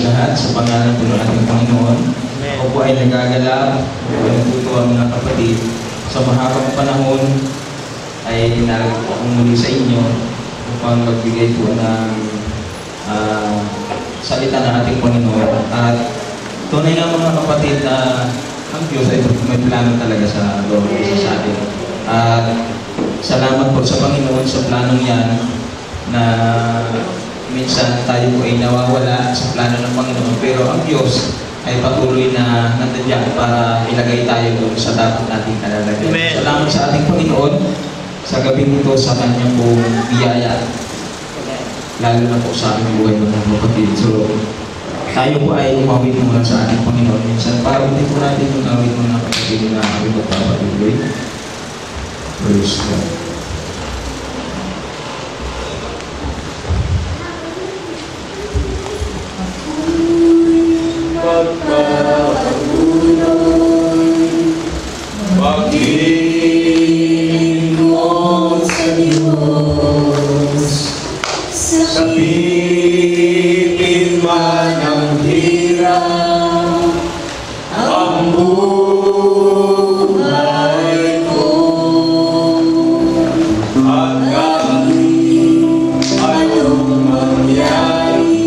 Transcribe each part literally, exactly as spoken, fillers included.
lahat sa pangalan po ng ating Panginoon. Ako po ay nagagalak, ako ay natutuwa mga kapatid. Sa mahabang panahon ay narito po akong muli sa inyo upang magbigay po ng uh, salita ng ating Panginoon. At tunay nga mga kapatid na ang Diyos ay may plano talaga sa loob sa atin. At salamat po sa Panginoon sa planong yan na minsan tayo po ay nawawala sa plano ng Panginoon, pero ang Diyos ay patuloy na nandiyan para ilagay tayo doon sa dapat nating kalalagyan. Salamat sa ating Panginoon sa gabing ito sa kanyang pong biyaya, lalo na po sa aming buhay mga kapatid. So, tayo po ay umawit muna sa ating Panginoon minsan para hindi po natin yung awit mga kapatid na aming magpapatuloy. Praise God. Pag-ibig mo sa Diyos, sa piling man ang hirap, ang buhay ko, at kahit anong mangyari,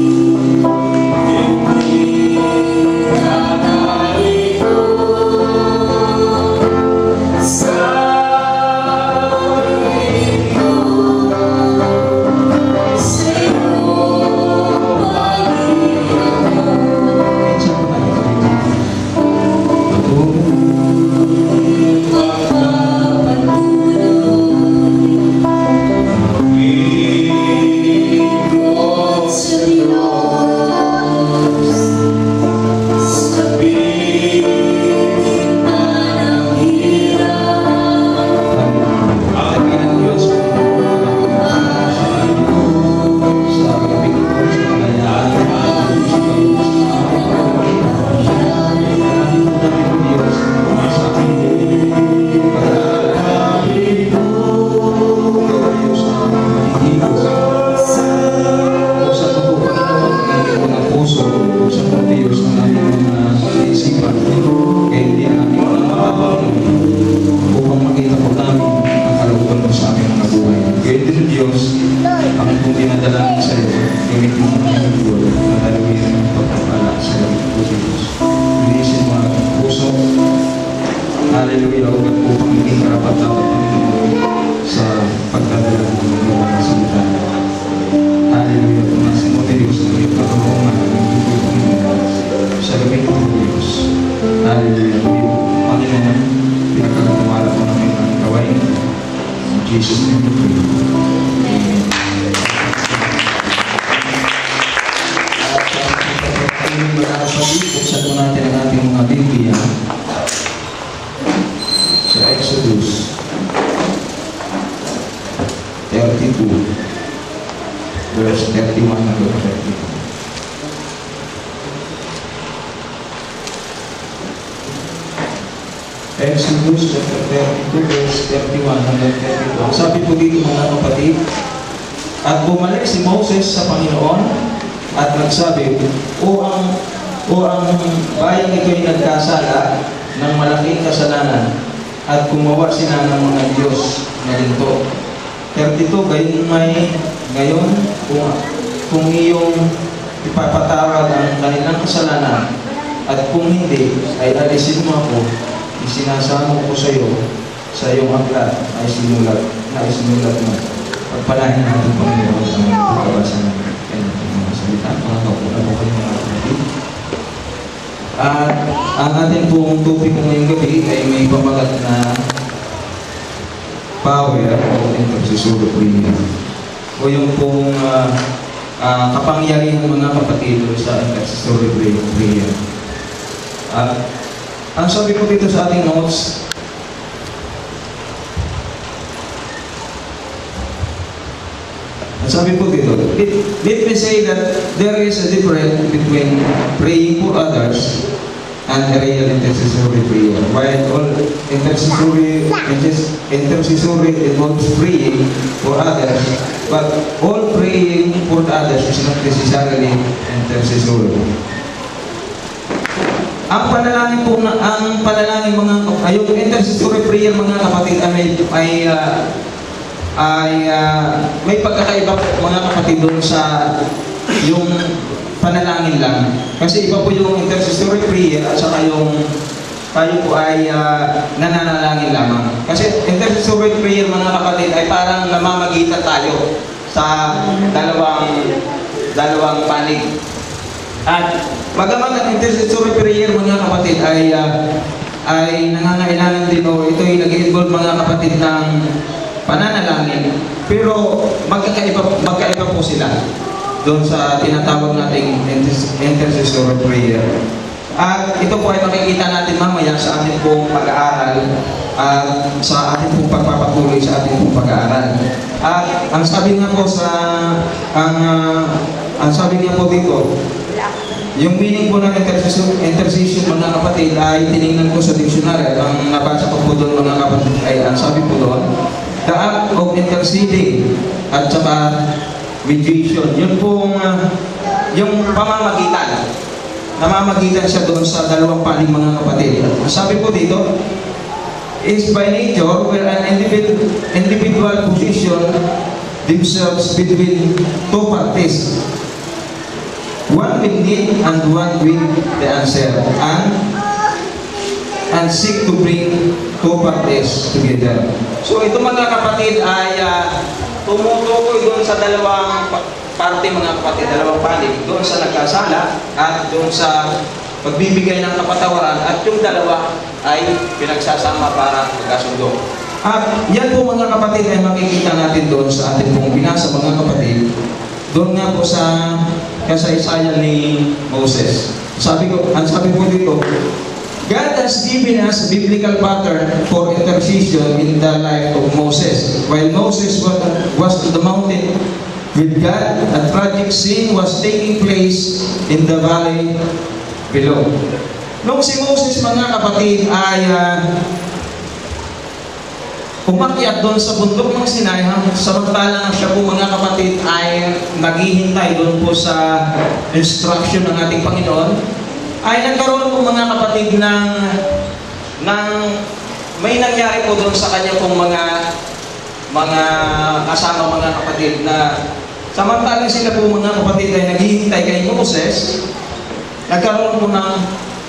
hallelujah, huwag po pang maging karapat-dapat Panginoon sa pagdadala ng mga salita. Hallelujah, kung nasa mo Diyos na iyong katulungan ng iyong Panginoon sa gabing ito Diyos. Hallelujah, Panginoon, pinagkakawala ko namin ang gawain. In Jesus' name we pray. Amen. At mga kapatid, buksan po natin ang ating mga Biblia sa Exodus thirty-two, verse thirty-one hanggang thirty-two. Exodus chapter thirty-two, verse thirty-one hanggang thirty-two. Ang sabi po dito mga kapatid, at bumalik si Moses sa Panginoon at nagsabi, O ang, o ang bayang ito'y nagkasala ng malaking kasalanan, at gumawa sila ng mga Diyos na linto. thirty-two, gayon may, gayon, kung, kung iyong ipapatawad ang kanilang kasalanan, at kung hindi, ay alisin mo ako, isinasamo ko sa iyo, sa iyong aklat, ay sinulat, na isinulat mo. Pagpalahin natin Panginoon ang pagkabasa ng mga salita, mga kapunan mo kayo mga kapatid. At ang ating pong topic ko ngayong gabi ay may pamagat na power o intercessory prayer. O yung pong uh, uh, kapangyarihan ng mga kapatid sa intercessory prayer. At ang sabi ko dito sa ating notes, ang sabi po dito, let, let me say that there is a difference between praying for others and a real intercessory prayer. While all intercessory, intercessory involves praying for others, but all praying for others is not necessarily intercessory. Ang panalangin po na, ang panalangin mga, ay yung intercessory prayer mga kapatid ay, ay uh, ay uh, may pagkakaiba mga kapatid doon sa yung panalangin lang. Kasi iba po yung intercessory prayer at saka yung tayo po ay uh, nananalangin lamang. Kasi intercessory prayer mga kapatid ay parang namamagitan tayo sa dalawang dalawang panig. At bagaman ang intercessory prayer mga kapatid ay uh, ay nangangailangan din o ito ay nag-involve mga kapatid ng pananalangin, pero magkakaiba, magkaiba po sila doon sa tinatawag nating intercessory prayer. At ito po ay makikita natin mamaya sa ating pong pag-aaral at sa ating pong pagpapatuloy sa ating pong pag-aaral. At ang sabi nga po sa ang, uh, ang sabi nga po dito, yung meaning po ng intercession, intercession mga kapatid ay tinignan ko sa dictionary. Ang nabasa ko po doon mga kapatid ay ang sabi po doon, the act of interceding at saka mediation. Yun pong uh, yung pamamagitan. Namamagitan siya doon sa dalawang panig mga kapatid. Ang sabi po dito, is by nature where an individual, individual position themselves between two parties. One will need and one will the answer. And and seek to bring two parties together. So ito mga kapatid ay uh, tumutukoy doon sa dalawang parte mga kapatid, dalawang panig, doon sa nagkasala at doon sa pagbibigay ng kapatawaran, at yung dalawa ay pinagsasama para magkasundo. At yan po mga kapatid ay makikita natin doon sa ating pong binasa mga kapatid, doon nga po sa kasaysayan ni Moses. Sabi ko, ang sabi po dito, God has given us a biblical pattern for intercession in the life of Moses. While Moses was, was to the mountain with God, a tragic scene was taking place in the valley below. Nung si Moses mga kapatid ay uh, umakyat doon sa bundok ng Sinai, samantalang siya po mga kapatid ay naghihintay doon po sa instruction ng ating Panginoon, ay nagkaroon po mga kapatid ng, ng may nangyari po doon sa kanya pong mga mga kasama mga kapatid na samantalang sila po mga kapatid ay naghihintay kay Moses, nagkaroon po ng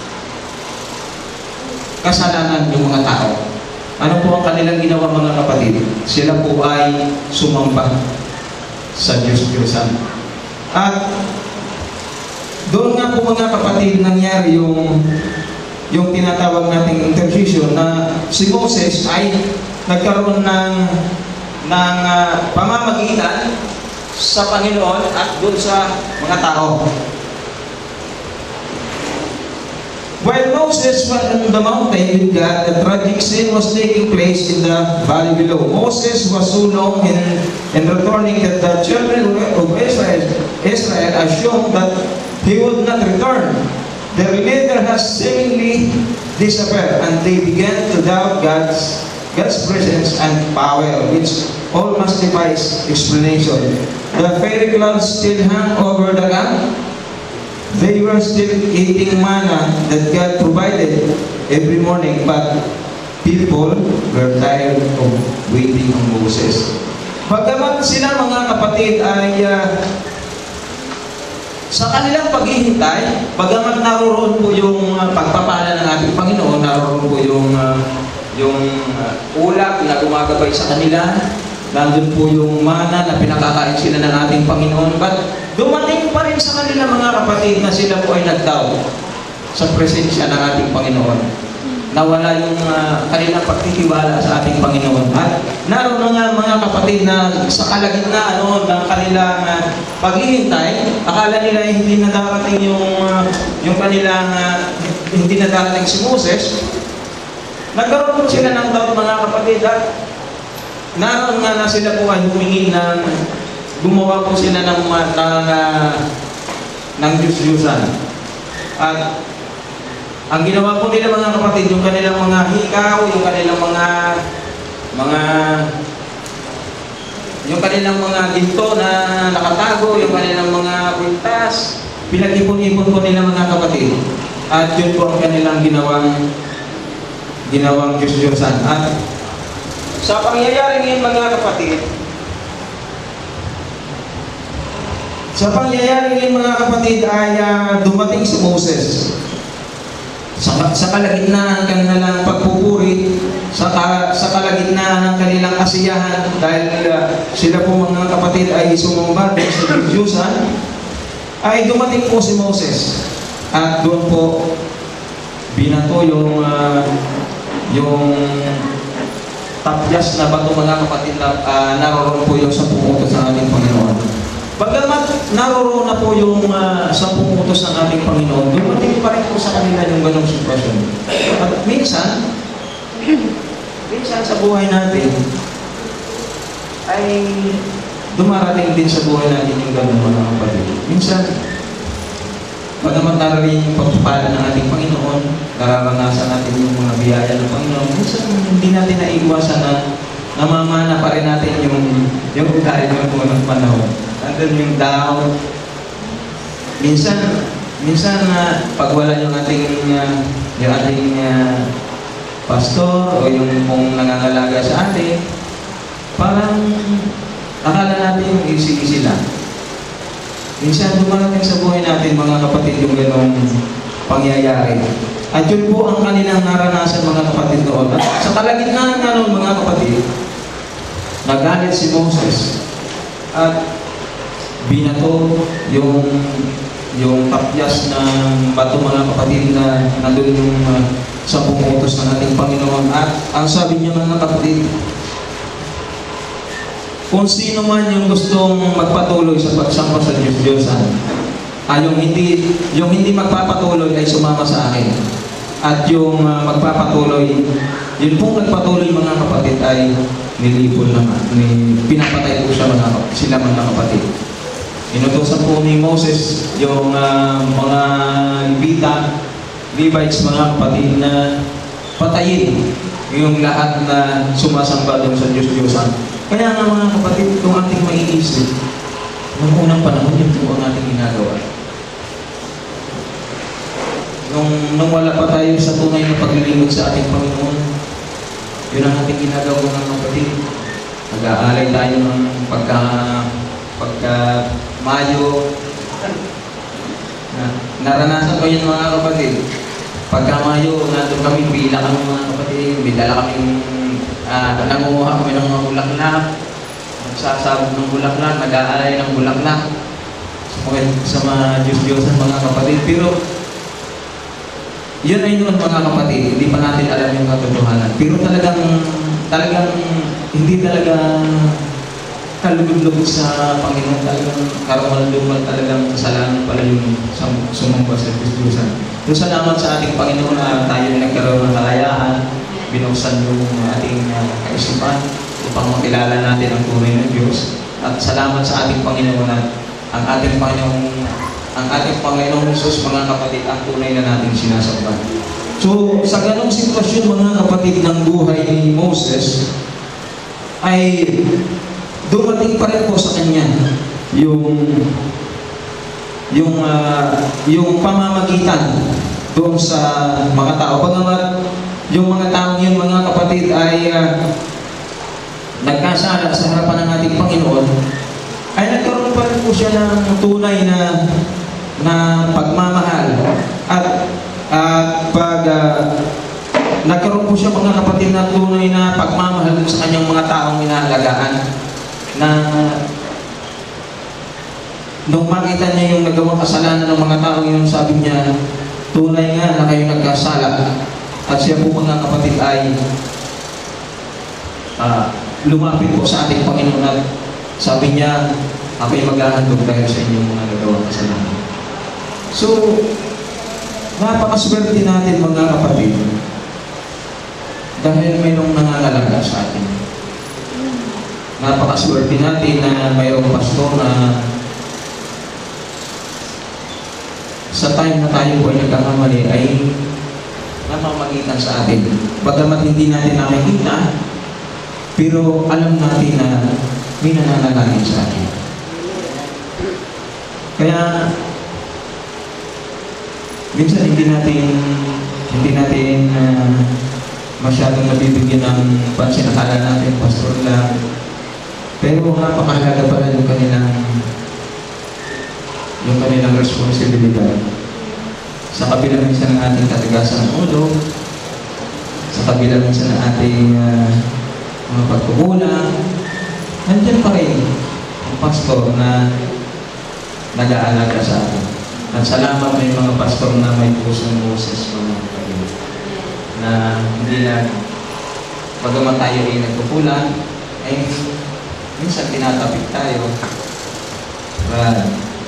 kasalanan yung mga tao. Ano po ang kanilang ginawa mga kapatid? Sila po ay sumamba sa Diyos-Diyosan. At doon nga po mga kapatid nangyari yung yung tinatawag nating intercession na si Moses ay nagkaroon ng ng uh, pamamagitan sa Panginoon at doon sa mga tao. While Moses was on the mountain with God, a tragic scene was taking place in the valley below. Moses was so long in, in returning that the children of Israel, Israel assumed that he would not return. Their leader has seemingly disappeared, and they began to doubt God's, God's presence and power, which all justifies explanation. The fairy clouds still hung over the camp. They were still eating manna that God provided every morning, but people were tired of waiting on Moses. Bagamat sila mga kapatid ay uh, sa kanilang paghihintay, bagamat naroon po yung uh, pagpapala ng ating Panginoon, naroon po yung uh, yung uh, ulap na gumagabay sa kanila, nandun po yung mana na pinakakain sila ng ating Panginoon, but dumating pa rin sa kanila mga kapatid na sila po ay nag-doubt sa presensya ng ating Panginoon. Nawala yung uh, kanilang pagtitiwala sa ating Panginoon. At naroon na nga mga kapatid na sa kalagitnaan ano, ng kanilang uh, paghihintay, akala nila hindi na darating yung, uh, yung kanilang uh, hindi na darating si Moses. Nagkaroon po sila ng doubt mga kapatid, at naroon nga na sila po ay humingi ng gumawa po sila ng, ng, uh, ng Diyos-Diyusan. At Ang ginawa po nila mga kapatid, yung kanilang mga hikaw, yung kanilang mga mga yung kanilang mga ginto na nakatago, yung kanilang mga kwintas, pinag-ipon-ipon po nila mga kapatid. At yun po ang kanilang ginawang ginawang Diyos-Diyosan. At sa pangyayari ngayon mga kapatid, sa pangyayari ngayon mga kapatid ay uh, dumating si Moses. Sa, sa kalagitnaan ng kanilang pagpupuri, sa, ka, sa kalagitnaan ng kanilang kasiyahan, dahil uh, sila po mga kapatid ay sumumbat sa Diyos-Diyosan, ay dumating po si Moses. At doon po, binato yung, uh, yung tapyas na bato mga kapatid na uh, naroon po yung sampung utos ng ating Panginoon. Bagamat naroon na po yung uh, sampung utos ng ating Panginoon, dumating pa rin po sa kanila yung ganong sitwasyon. At minsan, minsan sa buhay natin, ay dumarating din sa buhay natin yung ganong mga kapatid. Minsan, bagamat narating yung pagpapala ng ating Panginoon, nararanasan natin yung mga biyaya ng Panginoon, minsan hindi natin naiiwasan na namamana pa rin natin yung yung ugali ng unang panahon. Nandun yung down. Minsan, minsan na uh, pag wala yung ating, uh, yung ating uh, pastor o yung kung nangangalaga sa atin, parang akala natin yung isi-isi lang. Minsan dumarating sa buhay natin mga kapatid yung ganong pangyayari. At yun po ang kanilang naranasan mga kapatid noon. At sa kalagitnaan nga noon mga kapatid, nagalit si Moses at binato yung yung tapyas ng bato mga kapatid na nandun yung uh, sampung utos ng ating Panginoon. At ang sabi niya mga kapatid, kung sino man yung gustong magpatuloy sa pagsamba sa Diyos-Diyosan, ah, yung hindi yung hindi magpapatuloy ay sumama sa akin. At yung uh, magpapatuloy, yun pong nagpatuloy mga kapatid ay nilipol naman. Ni, pinapatay po siya mga, sila mga kapatid. Inutosan po ni Moses yung uh, mga Levita, Levites mga kapatid na patayin yung lahat na sumasamba doon sa Diyos-Diyosan. Kaya nga mga kapatid, kung ating maiisip, noong unang panahon, yun po ang ating ginagawa. Nung, nung wala pa tayo sa tunay na paglilingkod sa ating Panginoon, yun ang ating ginagawa mga kapatid. Nag-aalay tayo ng pagka, pagka Mayo. Na, naranasan ko yun mga kapatid. Pagka Mayo, nandun kami, pila kami mga kapatid, bidala kami Uh, nangunguha kami ng mga bulaklak, nagsasabog ng bulaklak, nag-aalay ng bulaklak sa mga Diyos-Diyosan mga kapatid. Pero yun ay noon mga kapatid, hindi pa natin alam yung katotohanan. Pero talagang talagang hindi talaga kalugod-lugod sa Panginoon, talagang karumal-lumal, talagang kasalanan pala yung sumamba sa Diyos-Diyosan. So salamat sa ating Panginoon na tayo nagkaroon ng kalayaan, binuksan yung ating uh, kaisipan upang makilala natin ang tunay ng Diyos. At salamat sa ating Panginoon at ang ating Panginoon, ang ating Panginoong Jesus mga kapatid, ang tunay na nating sinasamba. So sa ganong sitwasyon mga kapatid ng buhay ni Moses, ay dumating pa rin po sa kanya yung yung uh, yung pamamagitan doon sa mga tao. Bagamat yung mga taong yun, mga kapatid, ay uh, nagkasala sa harapan ng ating Panginoon, ay nagkaroon pa rin po siya ng tunay na na pagmamahal. At uh, pag uh, nagkaroon po siya mga kapatid na tunay na pagmamahal sa kanyang mga taong inaalagaan, na nung makita niya yung nagawang kasalanan ng mga taong yun, sabi niya, tunay nga na kayo nagkasala. At siya po mga kapatid ay uh, lumapit po sa ating Panginoon at sabi niya, ako'y maghahandog dahil sa inyong mga nagawang kasalanan. So, napakaswerte natin mga kapatid dahil mayroong nangangalaga sa atin. Napakaswerte natin na mayroong pastor na sa time na tayo po ay nagkakamali ay namamagitan sa atin. Bagamat hindi natin nakikita, pero alam natin na may nananalangin sa atin. Kaya, minsan hindi natin hindi natin uh, masyadong nabibigyan ng pansin. Akala natin, pastor lang. Pero napakahalaga pala yung kanilang yung kanilang responsibilidad. Sa kabila minsan ng ating katagasan ng ulo, sa kabila minsan ng ating uh, mga pagkukulang, nandiyan pa rin ang pastor na nag-aalaga sa atin. At salamat may mga pastor na may pusong Moses, mga kapatid, na hindi na pagaman tayo ay nagkukulang, ay minsan tinatapik tayo. Right.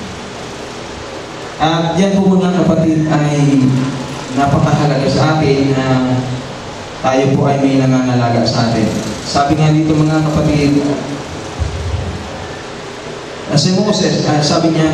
At yan po mga kapatid ay napakahalaga sa atin na tayo po ay may nangangalaga sa atin. Sabi nga dito mga kapatid, uh, si Moses, uh, sabi niya,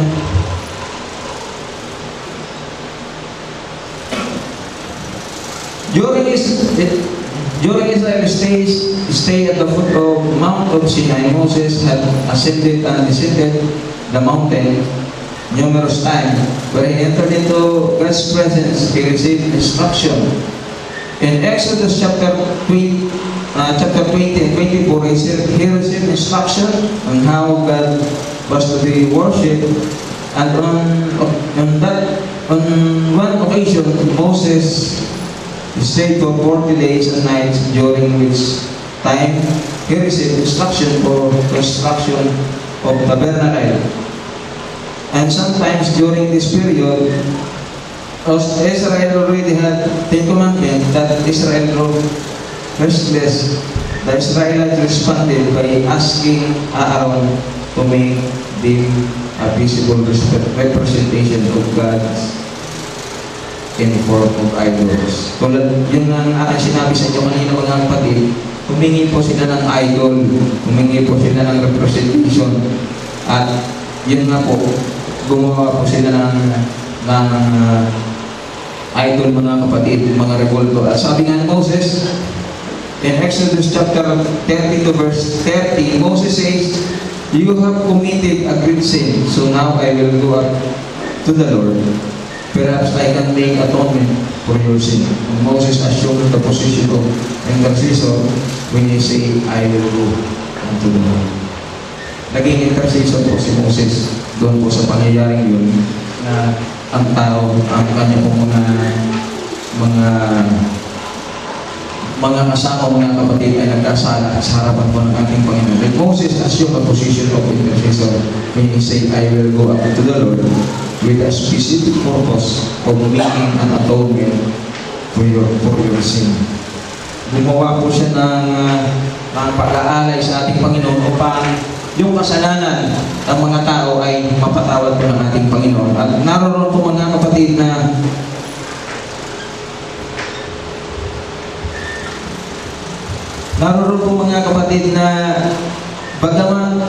during his during Israel's stay, stay at the foot of Mount of Sinai, Moses had ascended and descended the mountain numerous times. When he entered into God's presence, he received instruction. In Exodus chapter twenty, uh, chapter twenty and twenty-four, he received instruction on how God was to be worshipped. And on, on that, on one occasion, Moses stayed for forty days and nights, during which time he received instruction for construction of tabernacle. And sometimes during this period, Israel already had Ten Commandments that Israel wrote restless. The Israelites responded by asking Aaron to make them a visible representation of God's in form of idols. Tulad yun ang aking sinabi sa inyo kanina mga kapatid, humingi po sila ng idol, humingi po sila ng representation, at yun nga po, gumawa po sila ng, ng uh, idol mga kapatid, mga revolto. At sabi nga ng Moses, in Exodus chapter thirty to verse thirty, Moses says, "You have committed a great sin, so now I will go up to the Lord. Perhaps I can make atonement for your sin." And Moses assumed the position of intercessor when he say, "I will go unto the Lord." Naging intercessor po si Moses doon po sa pangyayaring yun, na ang tao, ang kanya pong mga mga mga kasama, mga kapatid ay nagkasala sa harapan po ng ating Panginoon. And Moses assumed the position of intercessor when he said, "I will go up to the Lord," with a specific purpose of making an atonement for your, for your sin. Gumawa po siya ng, uh, ng pag-aalay sa ating Panginoon upang yung kasalanan ng mga tao ay mapatawad po ng ating Panginoon. At naroon po mga kapatid na naroon po mga kapatid na bagaman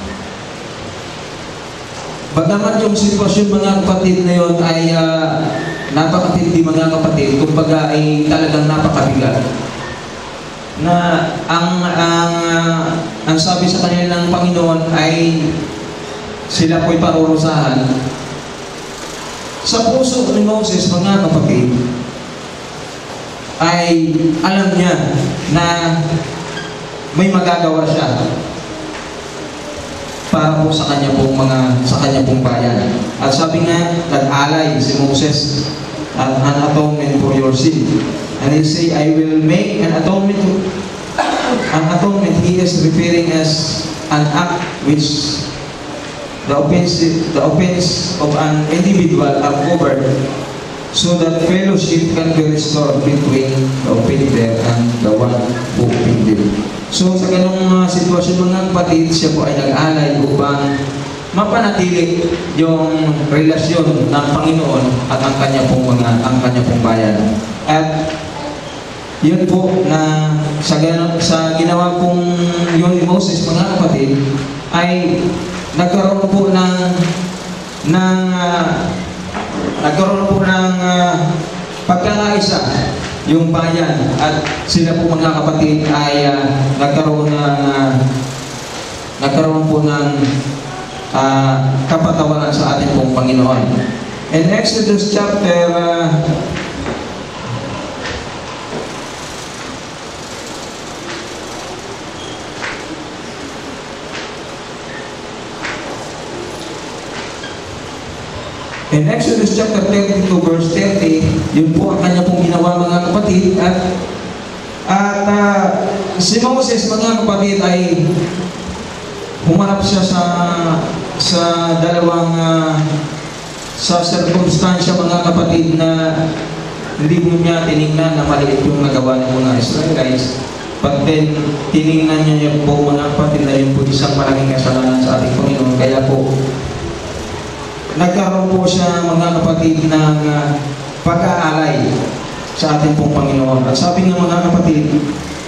bagaman yung sitwasyon mga kapatid na yun ay uh, napakatindi mga kapatid, kumbaga ay talagang napakabigat, na ang ang uh, ang sabi sa kanila ng Panginoon ay sila po'y parurusahan. Sa puso ni Moses mga kapatid ay alam niya na may magagawa siya para po sa kanya pong mga sa kanya pong bayan. At sabi nga, nag-alay si Moses an, an atonement for your sin. And he say, "I will make an atonement." An atonement, he is referring as an act which the offense, the offense of an individual are covered, so that fellowship can be restored between the offender and the one who offended. So sa ganung uh, sitwasyon mga kapatid, siya po ay nag-alay upang mapanatili yung relasyon ng Panginoon at ang kanya pong mga ang kanya pong bayan. At yun po na sa, sa ginawa pong yun ni Moses mga kapatid ay nagkaroon po ng ng uh, nagkaroon po ng uh, pagkakaisa yung bayan at sila po mga kapatid ay uh, nagkaroon ng uh, nagkaroon po ng uh, kapatawaran sa ating pong Panginoon. In Exodus chapter uh, In Exodus chapter thirty-two verse thirty, yun po ang kanya pong ginawa mga kapatid. At, at uh, si Moses mga kapatid ay humarap siya sa sa dalawang uh, sa circumstansya mga kapatid na hindi mo niya tinignan na maliit yung nagawa ng mga Israelites. But then, tinignan niya yung po mga kapatid na yun po isang malaking kasalanan sa ating Panginoon. Kaya po, nagkaroon po siya mga kapatid ng uh, pag-aalay sa ating pong Panginoon. At sabi nga mga kapatid,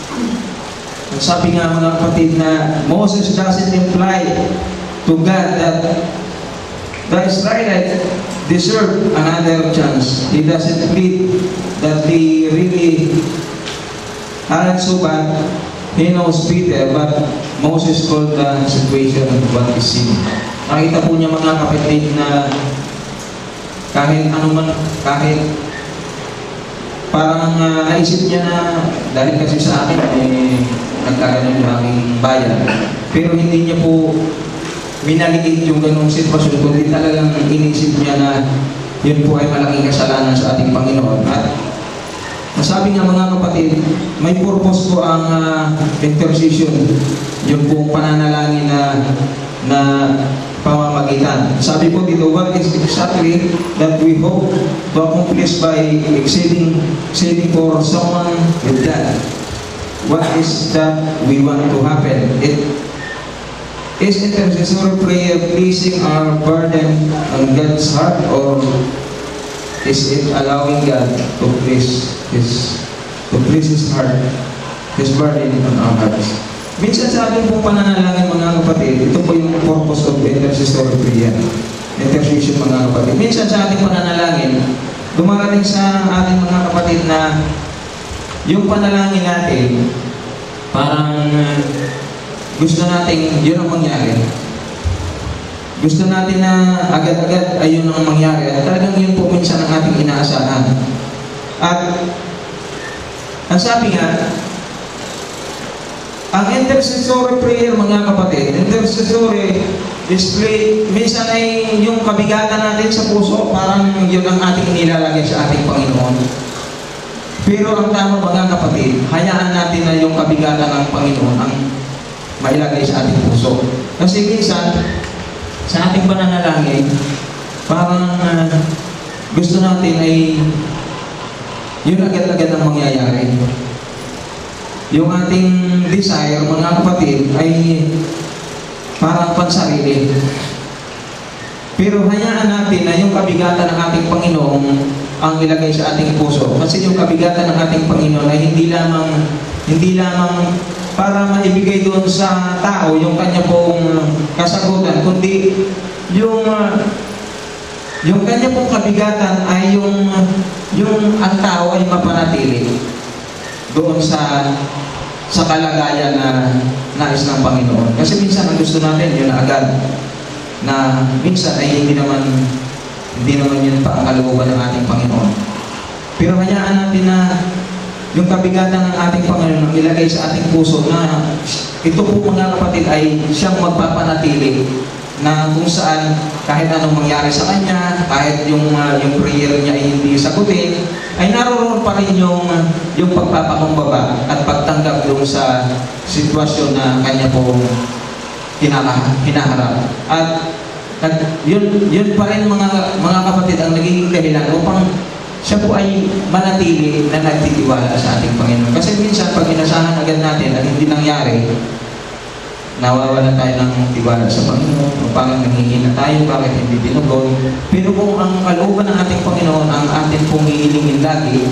at sabi nga mga kapatid na Moses doesn't imply to God that the Israelites deserve another chance. He doesn't plead that they really aren't so bad. He knows better, but Moses called the situation what is sin. Nakita po niya mga kapatid na kahit ano man, kahit parang uh, naisip niya na dahil kasi sa akin eh, nagkaganon yung aking bayan. Pero hindi niya po minaliit yung ganong sitwasyon, kundi talagang inisip niya na yun po ay malaking kasalanan sa ating Panginoon. At masabi nga mga kapatid, may purpose po ang uh, intercession, yung pong pananalangin na na pamamagitan. Sabi po dito, what is exactly that we hope to accomplish by exceeding, exceeding for someone with that? What is that we want to happen? It is intercessory prayer pleasing our burden on God's heart, or is it allowing God to please His, to please His heart, His burden on our hearts? Minsan sa ating pong pananalangin mga kapatid, ito po yung purpose of intercessory prayer, intercession mga kapatid. Minsan sa ating pananalangin, dumarating sa ating mga kapatid na yung panalangin natin, parang uh, gusto natin yun ang mangyari. Gusto natin na agad-agad ay yun ang mangyari. At talagang yun po minsan ang ating inaasahan. At ang sabi nga, ang intercessory prayer mga kapatid, intercessory display, minsan ay yung kabigatan natin sa puso, parang yun ang ating nilalagay sa ating Panginoon. Pero ang tama mga kapatid, hayaan natin na yung kabigatan ng Panginoon ang mailagay sa ating puso. Kasi minsan, sa ating pananalangin, parang uh, gusto natin ay yun agad-agad ang mangyayari. Yung ating desire, mga kapatid, ay parang pansarili. Pero hayaan natin na yung kabigatan ng ating Panginoon ang ilagay sa ating puso. Kasi yung kabigatan ng ating Panginoon ay hindi lamang hindi lamang para maibigay doon sa tao yung kanya pong kasagutan, kundi yung yung kanya pong kabigatan ay yung yung ang tao ay mapanatili doon sa sa kalagayan na nais ng Panginoon. Kasi minsan ang gusto natin yun agad, na minsan ay hindi naman hindi naman yun pa ang kalooban ng ating Panginoon. Pero hayaan natin na yung kabigatan ng ating Panginoon ilagay sa ating puso na ito po mga kapatid ay siyang magpapanatili, na kung saan kahit anong mangyari sa kanya, kahit yung, uh, yung prayer niya ay hindi sagutin, ay naroon pa rin yung, yung pagpapakumbaba at pagtanggap doon sa sitwasyon na kanya pong hinaharap. At, at yun, yun pa rin mga, mga kapatid ang nagiging dahilan upang siya po ay manatili na nagtitiwala sa ating Panginoon. Kasi minsan pag inasahan agad natin at hindi nangyari, nawawalan tayo ng tiwala sa Panginoon, o parang nanghihina tayo, bakit hindi tinugon. Pero kung ang kalooban ng ating Panginoon ang ating pong hihilingin lagi,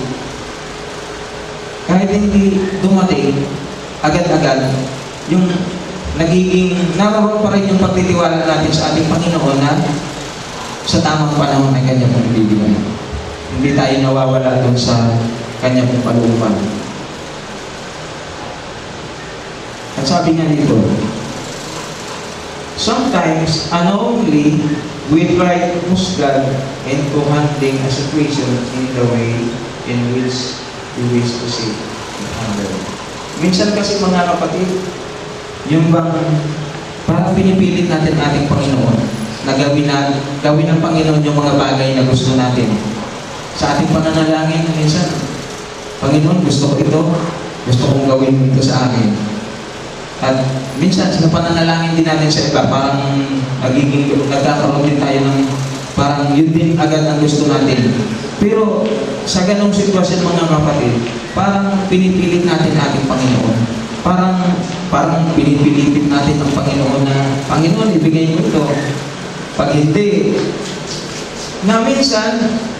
kahit hindi dumating agad-agad, yung nagiging naroon pa rin yung pagtitiwala natin sa ating Panginoon na sa tamang panahon ay kanya pong ibibigay. Hindi tayo nawawala doon sa kanya pong kalooban. At sabi nga dito, sometimes, unknowingly, we try to push God into handling a situation in the way in which we wish to see it handled. Minsan kasi mga kapatid, yung bang parang pinipilit natin ating Panginoon na gawin, na, gawin ng Panginoon yung mga bagay na gusto natin. Sa ating pananalangin, minsan, Panginoon, gusto ko ito, gusto kong gawin ito sa akin. At minsan, sa pananalangin din natin sa iba, parang nagiging, nagkakaroon din tayo ng parang yun din agad ang gusto natin. Pero sa ganong sitwasyon mga kapatid, parang pinipilit natin ating Panginoon. Parang, parang pinipilitin natin ang Panginoon na, Panginoon, ibigay mo ito. Pag hindi, na minsan,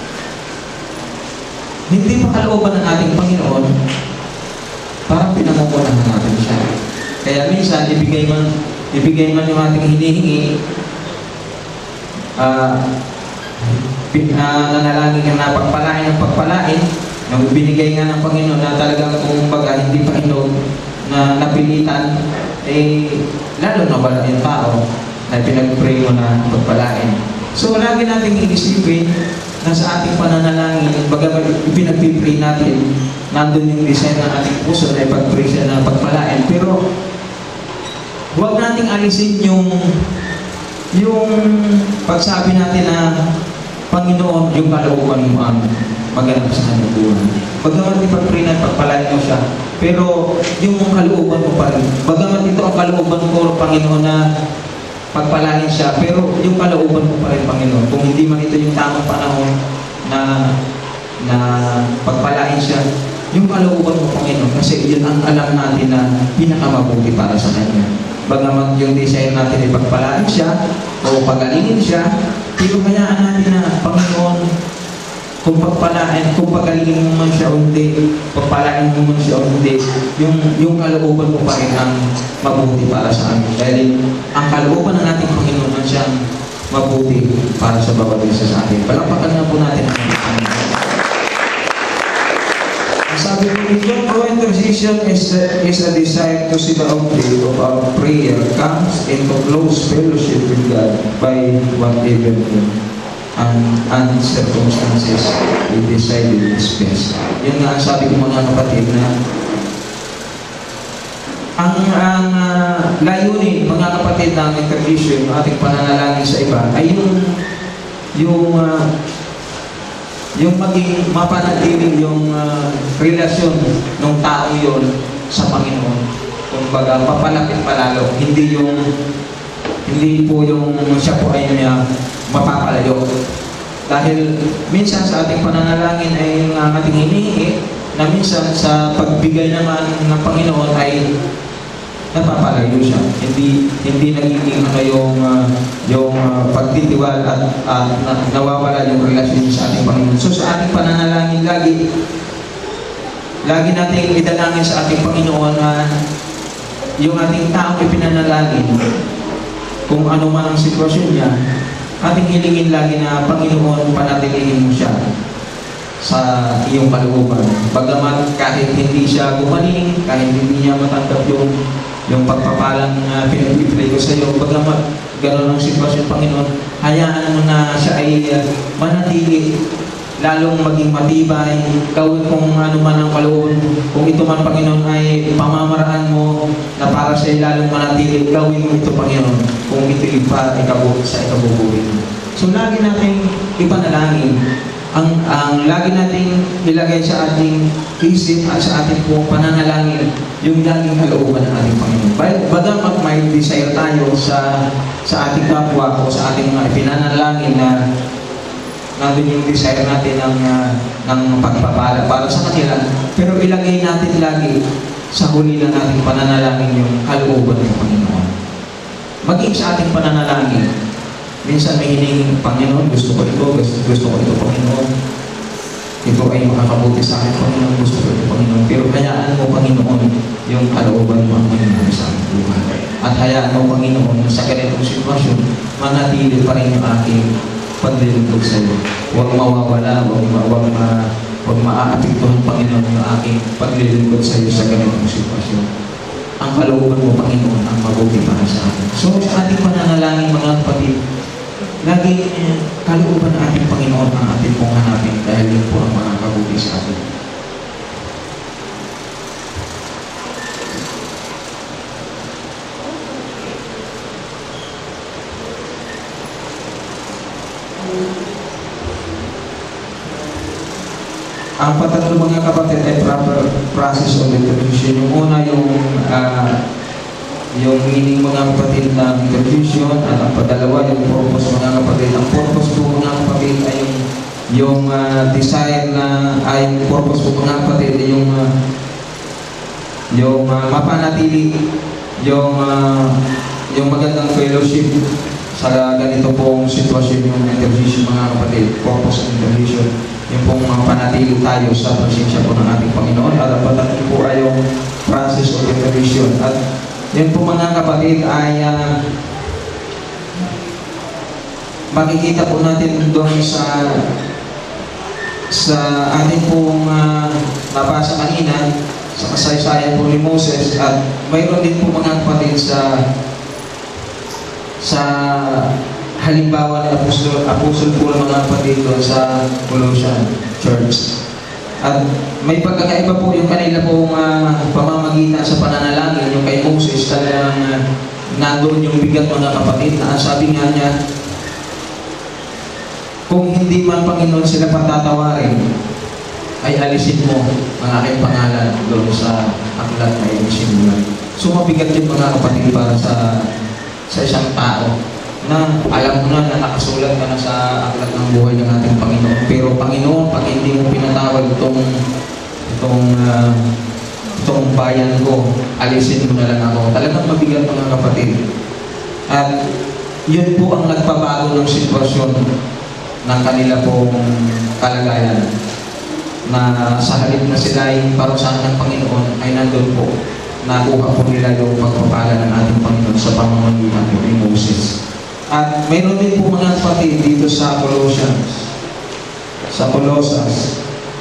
hindi pa kalooban ng ating Panginoon, parang pinangungunahan natin siya. Kaya minsan, ibigay man, ibigay man yung ating hinihingi, ah, uh, uh, nanalangin na napagpalain ang pagpalain, na binigay nga ng Panginoon na talagang kung baga hindi pa inog na napilitan, eh, lalo na wala yung tao na pinag-pray mo na pagpalain. So, lagi natin iisipin na sa ating pananalangin, baga pinag-pray natin, nandun yung design ng ating puso na ipag-pray siya na pagpalain. Pero, huwag nating alisin yung yung pagsabi natin na Panginoon, yung kalooban mo ang maganap sa kanyang buhay. Bagamat ipag-pray na pagpalain mo siya, pero yung kalooban mo pa rin. Bagamat ito ang kalooban ko, Panginoon, na pagpalain siya, pero yung kalooban mo pa rin, Panginoon. Kung hindi man ito yung tamang panahon na na pagpalain siya, yung kalooban mo, Panginoon, kasi yun ang alam natin na pinakamabuti para sa Kanya. Bagamat yung desire natin ay pagpalain siya o pagalingin siya, pero hayaan natin na, Panginoon, kung pagpalain, kung pagalingin mo man siya o hindi, pagpalain mo man siya o hindi, yung, yung kalooban mo pa rin ang mabuti para sa amin. Dahil ang kalooban ng ating Panginoon ang siyang mabuti para sa bawat isa sa atin. Palakpakan na po natin ang Panginoon. Sabi ko, yung our intercession is a, is a desire to see the object of our prayer comes into close fellowship with God by whatever and, and circumstances we decided is best. Yun nga ang sabi ko mga kapatid na ang, ang uh, layunin, mga kapatid, ng intercession, ng ating pananalangin sa iba, ay yung yung uh, yung maging mapanatiling yung uh, relasyon ng tao yon sa Panginoon. Kung baga, mapalapit palalo, hindi yung hindi po yung siya po ay uh, mapapalayo. Dahil minsan sa ating pananalangin ay ang ating hinihingi na minsan sa pagbigay naman ng Panginoon ay napapalayo siya. Hindi hindi nagiging ano yung uh, yung uh, pagtitiwala at uh, na, nawawala yung relasyon sa ating Panginoon. So sa ating pananalangin lagi lagi nating idalangin sa ating Panginoon na uh, yung ating taong ipinanalangin, kung ano man ang sitwasyon niya, ating hilingin lagi na, Panginoon, panatilihin mo siya sa iyong kalooban. Bagamat kahit hindi siya gumaling, kahit hindi niya matanggap yung yung pagpapalang uh, pinag-i-pray ko sa iyo, bagamat gano'n ang sitwasyon, Panginoon, hayaan mo na siya ay uh, manatili, lalong maging matibay, gawin kung ano man ang kalooban. Kung ito man, Panginoon, ay pamamaraan mo na para sa iyo lalong manatili, gawin mo ito, Panginoon, kung ito para ikabuhi sa ikabubuhin mo. So, lagi nating ipanalangin, ang, ang lagi nating ilagay sa ating isip at sa ating pong pananalangin, yung laging kalooban ng ating Panginoon. Bagamat may desire tayo sa sa ating kapwa o sa ating mga ipinanalangin na nandun yung desire natin ng, uh, ng pagpapala para sa kanila, pero ilagay natin lagi sa huli ng ating pananalangin yung kalooban ng Panginoon. Maging sa ating pananalangin, minsan may hinihing, Panginoon, gusto ko ito, gusto, gusto ko ito, Panginoon. Ito ay makakabuti sa akin, Panginoon, gusto ko ito, Panginoon. Pero hayaan mo, Panginoon, yung kalooban mo ang Panginoon sa aking buhay. At hayaan mo, Panginoon, sa ganitong sitwasyon, manatili pa rin yung aking paglilingkod sa iyo. Huwag mawawala, huwag, huwag ma, huwag maaapektuhan, Panginoon, yung aking paglilingkod sa iyo sa ganitong sitwasyon. Ang kalooban mo, Panginoon, ang mabuti para sa akin. So, sa ating pananalangin, mga kapatid, lagi eh, kalooban ng ating Panginoon ang ating pong hanapin dahil yun po ang makakabuti sa atin. Ang patatlo, mga kapatid, ay proper process of intervention. Yung una, yung uh, yung meaning, mga kapatid, ng intervention, at ang padalawa, yung purpose, mga kapatid. Ang purpose po, mga kapatid, ay yung, yung uh, desire na, ay yung purpose po, mga kapatid, ay yung uh, yung uh, mapanatili yung uh, yung magandang fellowship sa ganito pong sitwasyon, yung intervention, mga kapatid. Purpose of intervention, yung pong mapanatili tayo sa presensya po ng ating Panginoon. At ang patatlo po ay yung process of intervention. At yun po, mga kapatid, ay uh, makikita po natin doon sa sa ating pong uh, nabasa kanina sa kasaysayan po ni Moses. At mayroon din po, mga kapatid, sa sa halimbawa ni Apostol, Apostol Paul, mga kapatid, doon sa Colossian Church. At may pagkakaiba po yung kanila pong uh, pamamagitan sa pananalangin. Yung kay Moses, talagang uh, nandun yung bigat, mga kapatid, na sabi nga niya, kung hindi man, Panginoon, sila patatawarin, ay alisin mo ang aking pangalan doon sa aklat na ibisimulan. So mabigat yun, mga kapatid, para sa sa isang tao na alam mo na na nakasulat ka na sa aklat ng buhay ng ating Panginoon. Pero, Panginoon, pag hindi mo pinatawag itong itong uh, itong bayan ko, alisin mo na lang ako. Talagang mabigat, mga kapatid. At yun po ang nagpabago ng sitwasyon ng kanila pong kalagayan, na sa halip na sila ay parusahan ng Panginoon, ay nandun po nakuha po nila yung pagpapala ng ating Panginoon sa pamamagitan po ni Moses. At mayroon din po, mga kapatid, dito sa Colossians, sa Colosas,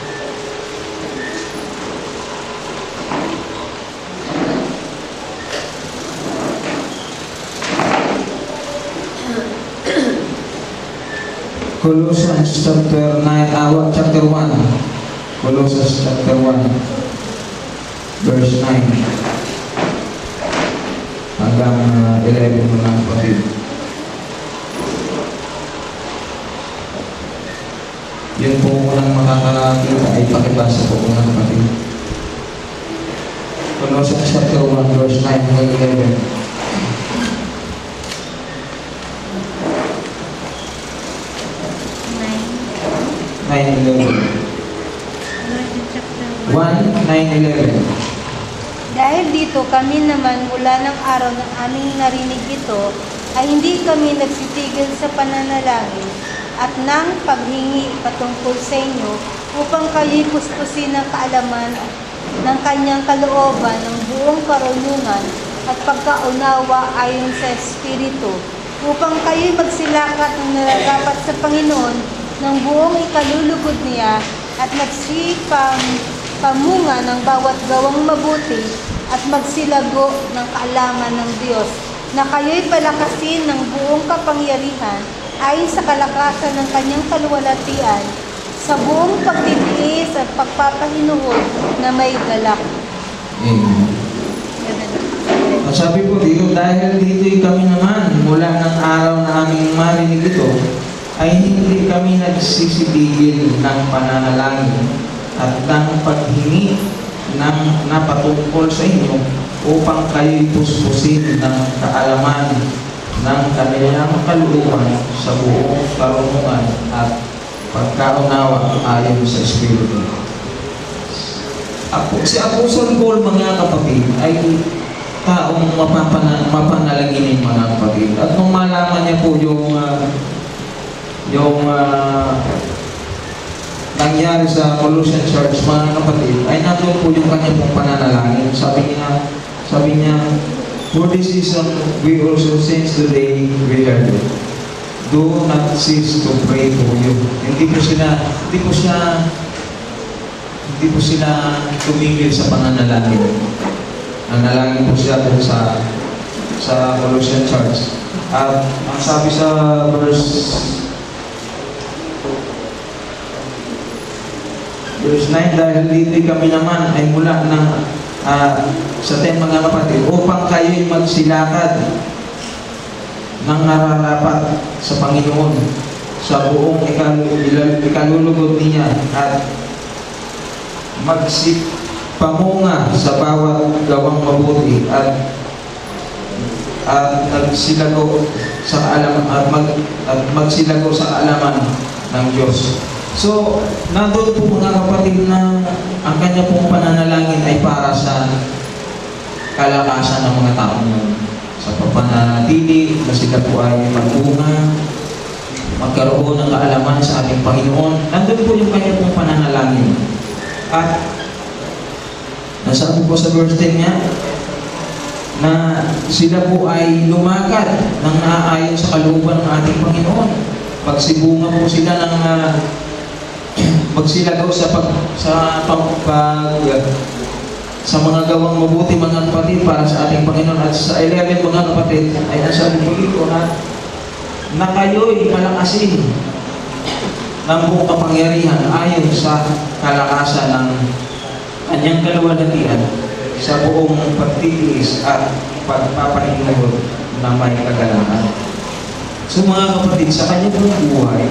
Colossians chapter nine, uh, chapter one, Colossians chapter one, verse nine hanggang uh, eleven, mga kapatid. Yun po unang makakakita ay pakibasa po, mga kapatid. Colossians chapter one, verse nine hanggang eleven. nine, eleven. one, nine, eleven. Dahil dito kami naman mula ng araw ng aming narinig ito, ay hindi kami nagsitigil sa pananalangin at ng paghingi patungkol sa inyo upang kayo'y puspusin ng kaalaman ng kanyang kalooban ng buong karunungan at pagkaunawa ayon sa Espiritu, upang kayo'y magsilakat ng nararapat sa Panginoon ng buong ikalulugod niya at magsipang pamunga ng bawat gawang mabuti at magsilago ng kaalaman ng Diyos, na kayo'y palakasin ng buong kapangyarihan ayon sa kalakasan ng kanyang kaluwalhatian sa buong pagtitiis at pagpapahinuhod na may galak. Amen. At sabi po dito, dahil dito'y kami naman mula ng araw na aming marinig ito, ay hindi kami nagsisitigil ng pananalangin at ng paghingi ng napatungkol sa inyo upang kayo'y puspusin ng kaalaman ng kanilang kalooban sa buong karunungan at pagkaunawa ayon sa Espiritu. Apo, si Apostol Paul, mga kapatid, ay taong mapapana, mapanalanginin, mga kapatid. At nung malaman niya po yung uh, yung uh, nangyari sa Colossian Church, mga kapatid, ay nandun po yung kanyang pong pananalangin. Sabi niya, sabi niya, for this reason, we also since the day we heard it, do not cease to pray for you. Hindi po sila, hindi po siya hindi po sila tumigil sa pananalangin. Nanalangin po sila dun sa sa Colossian Church. At ang sabi sa verse verse nine, dahil dito kami naman ay mula ng uh, sa ten mga kapatid, upang kayo'y magsilakad ng nararapat sa Panginoon sa buong ikalulugod niya at magsipamunga sa bawat gawang mabuti at at magsilago sa kaalaman at, mag, at magsilago sa kaalaman ng Diyos. So, nandun po mga kapatid na ang kanya pong pananalangin ay para sa kalakasan ng mga tao ngayon. Sa papanatili na sila po ay magunga, magkaroon ng kaalaman sa ating Panginoon. Nandun po yung kanya pong pananalangin. At nasabi po sa verse ten niya na sila po ay lumakad ng naaayon sa kalooban ng ating Panginoon. Pagsibunga po sila ng uh, magsilagaw sa pag sa pag, pag sa mga gawang mabuti mga kapatid para sa ating Panginoon. At sa eleven mga kapatid ay nasabi po dito na na kayo'y palakasin ng buong kapangyarihan ayon sa kalakasan ng kanyang kaluwalhatian sa buong pagtitiis at pagpapahinahon na may kagalakan. So mga kapatid, sa kanyang buhay,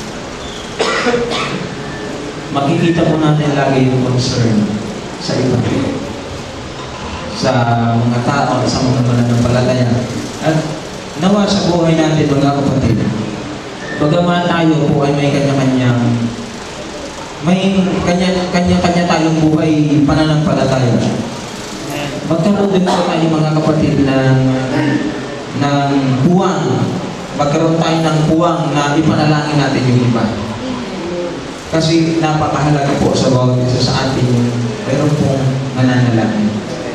makikita po natin lagi yung concern sa iba, sa mga tao, sa mga mananampalataya. At nawa sa buhay natin mga kapatid, bagaman tayo po ay may kanya-kanyang may kanya-kanya tayong buhay pananampalataya, magkaroon din po tayo mga kapatid ng ng puwang, magkaroon tayo ng puwang na ipanalangin natin yung iba. Kasi napakahalaga po sa bawat isa sa atin yung meron pong mananalangin.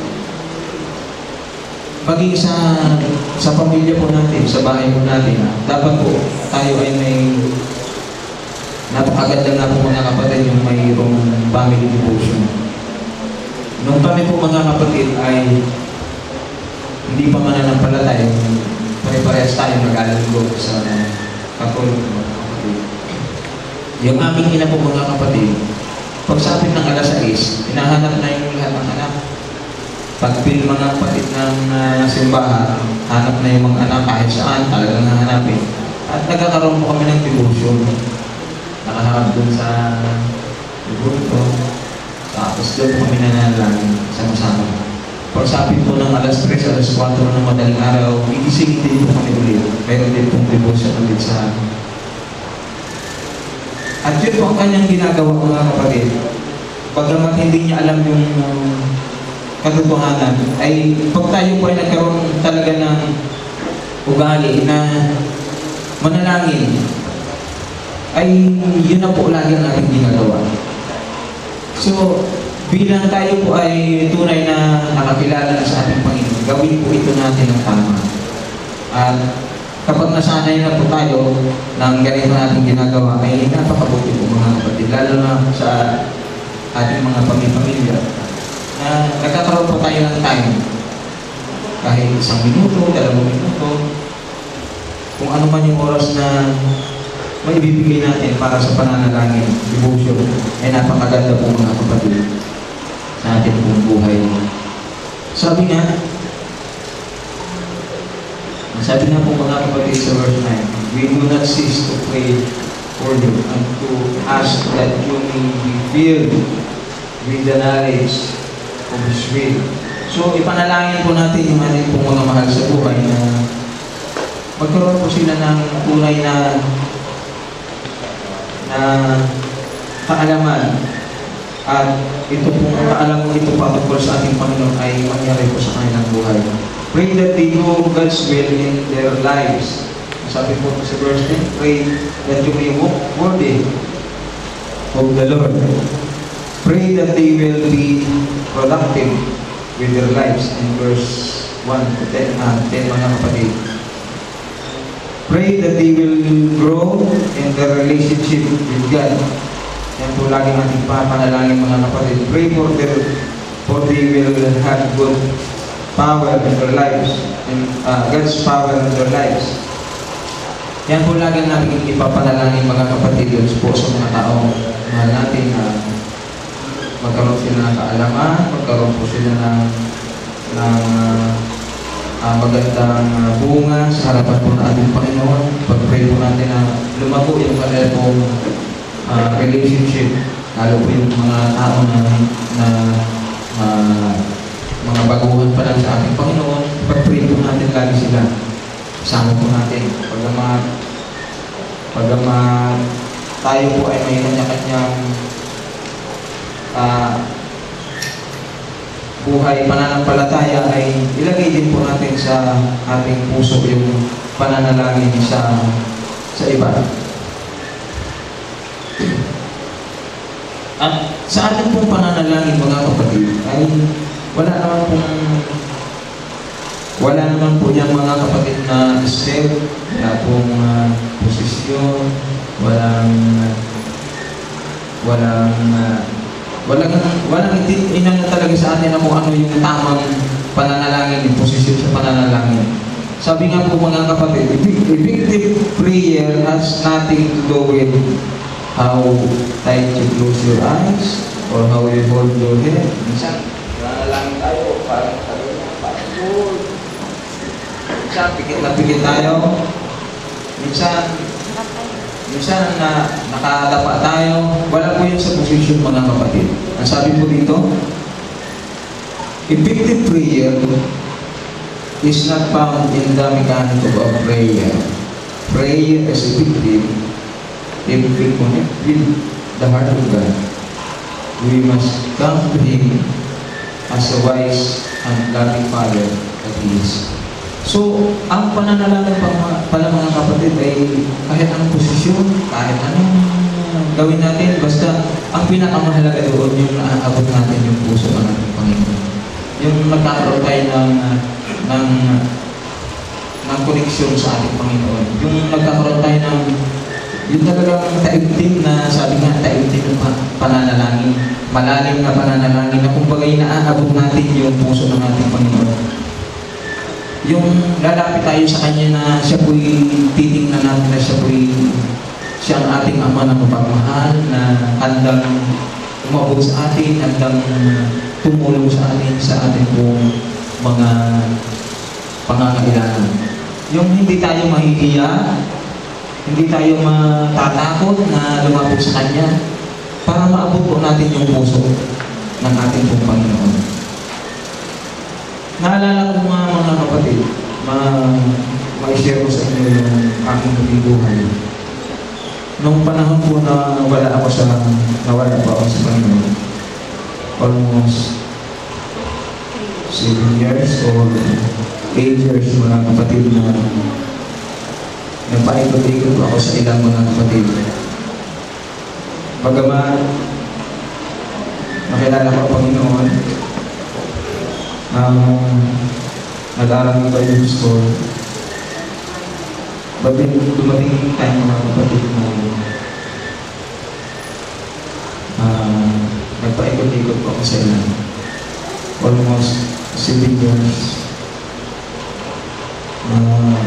Maging sa sa pamilya po natin, sa bahay po natin, dapat po tayo ay may napakaganda nga po mga kapatid yung mayroong family devotion. Nung kami po mga kapatid ay hindi pa mananampalataya, pare-parehas tayo mag-alanggo sa Katolik mga kapatid. Yung aming ina po mga kapatid, pagsapit ng alas sais, hinahanap na yung lahat ng anak. Pagpil mga kapatid ng uh, simbahan, hanap na yung mga anak kahit saan, talagang hahanapin. At nagkakaroon po kami ng devotion. Nakaharap dun sa grupo. Tapos doon po kami nanalangin sama-sama. Pagsapit po ng alas tres, alas kwatro ng madaling araw, igising din po kami ulit. Meron din pong devotion ulit sa amin. At yun po ang kanyang ginagawa mga kapatid. Pagkamat hindi niya alam yung uh, katotohanan, ay pag tayo po ay nagkaroon talaga ng ugali na manalangin, ay yun na po lagi ang ating ginagawa. So, bilang tayo po ay tunay na nakakilala na sa ating Panginoon, gawin po ito natin ng tama. At kapag nasanay na po tayo ng ganito natin ginagawa, ay napakabuti po mga kapatid, lalo na sa ating mga pamilya, na nagkakaroon po tayo ng time. Kahit isang minuto, dalawang minuto, kung ano man yung oras na may ibibigay natin para sa pananalangin, devotion, ay napakaganda po mga kapatid sa ating buong buhay. Sabi nga, sabi nga po mga kapatid sa verse nine, we do not cease to pray for you and to ask that you may be filled with the knowledge of His will. So, ipanalangin po natin yung ating po mga mahal sa buhay na magkaroon po sila ng tunay na na kaalaman, at ito pong kaalaman ito patungkol sa ating Panginoon ay mangyari po sa kanilang buhay. Pray that they know God's will in their lives. Sabi po sa verse ten, pray that you may walk worthy of the Lord. Pray that they will be productive with their lives. In verse one to ten, uh, ten mga kapatid. Pray that they will grow in their relationship with God. Yan po lagi ating papanalangin mga kapatid. Pray for them, for they will have good power in their lives, and uh, God's power in their lives. Yan po lagi natin ipapanalangin mga kapatid yun po sa mga taong mahal natin na magkaroon sila ng kaalaman, magkaroon po sila ng, ng uh, magandang uh, bunga sa harapan po ng ating Panginoon. Pag-pray po natin na lumago yung kanila pong uh, relationship, lalo po yung mga tao na, na uh, mga baguhan pa lang sa ating Panginoon. Pag-pray po natin lagi sila. Kasama po natin. Pagkamat, pagkamat tayo po ay may kanya-kanyang uh, buhay, pananampalataya, ay ilagay din po natin sa ating puso yung pananalangin sa sa iba. At sa ating pong pananalangin mga kapatid ay wala naman pong Wala naman po dyan mga kapatid na step, wala pong uh, posisyon, walang, uh, walang, uh, walang, walang inano talaga sa atin na kung ano yung tamang pananalangin, yung posisyon sa pananalangin. Sabi nga po mga kapatid, effective prayer has nothing to do with how tight you close your eyes or how you hold your head. Minsan, pananalangin tayo, parang sabi niya, parang good. Minsan, pikit na pikit tayo. Minsan, minsan na nakadapa tayo. Wala po yun sa posisyon mga kapatid. Ang sabi po dito, effective prayer is not found in the mechanics of prayer. Prayer is effective if we connect with the heart of God. We must come to Him as a wise and loving Father that He is. So, ang pananalangin pa pala mga kapatid ay kahit anong posisyon, kahit anong gawin natin, basta ang pinakamahalaga doon yung naaabot natin yung puso ng ating Panginoon. Yung nagkakaroon tayo ng, ng, ng koneksyon sa ating Panginoon. Yung nagkakaroon tayo ng yung talagang taimtim na sabi nga, taimtim ng pananalangin, malalim na pananalangin na kumbaga naaabot natin yung puso ng ating Panginoon. Yung lalapit tayo sa Kanya na siya po'y titingnan natin na siya po'y siya ang ating Ama na mapagmahal, na handang umabot sa atin, handang tumulong sa atin sa ating pong mga pangangailangan. Yung hindi tayo mahihiya, hindi tayo matatakot na lumapit sa Kanya para maabot po natin yung puso ng ating pong Panginoon. Naalala ko mga mga kapatid, ma-share ko sa inyo yung aking naging buhay. Nung panahon po na wala ako sa, nawala pa ako sa Panginoon, almost seven years or eight years mga kapatid na nagpaikot-ikot po ako sa ilang mga kapatid. Bagaman nakilala ko ang Panginoon, Um, nag-aaral ng Bible School. But then, dumating time mga kapatid na uh, nagpaikot-ikot po ako sa ilan. Almost seven years. Uh,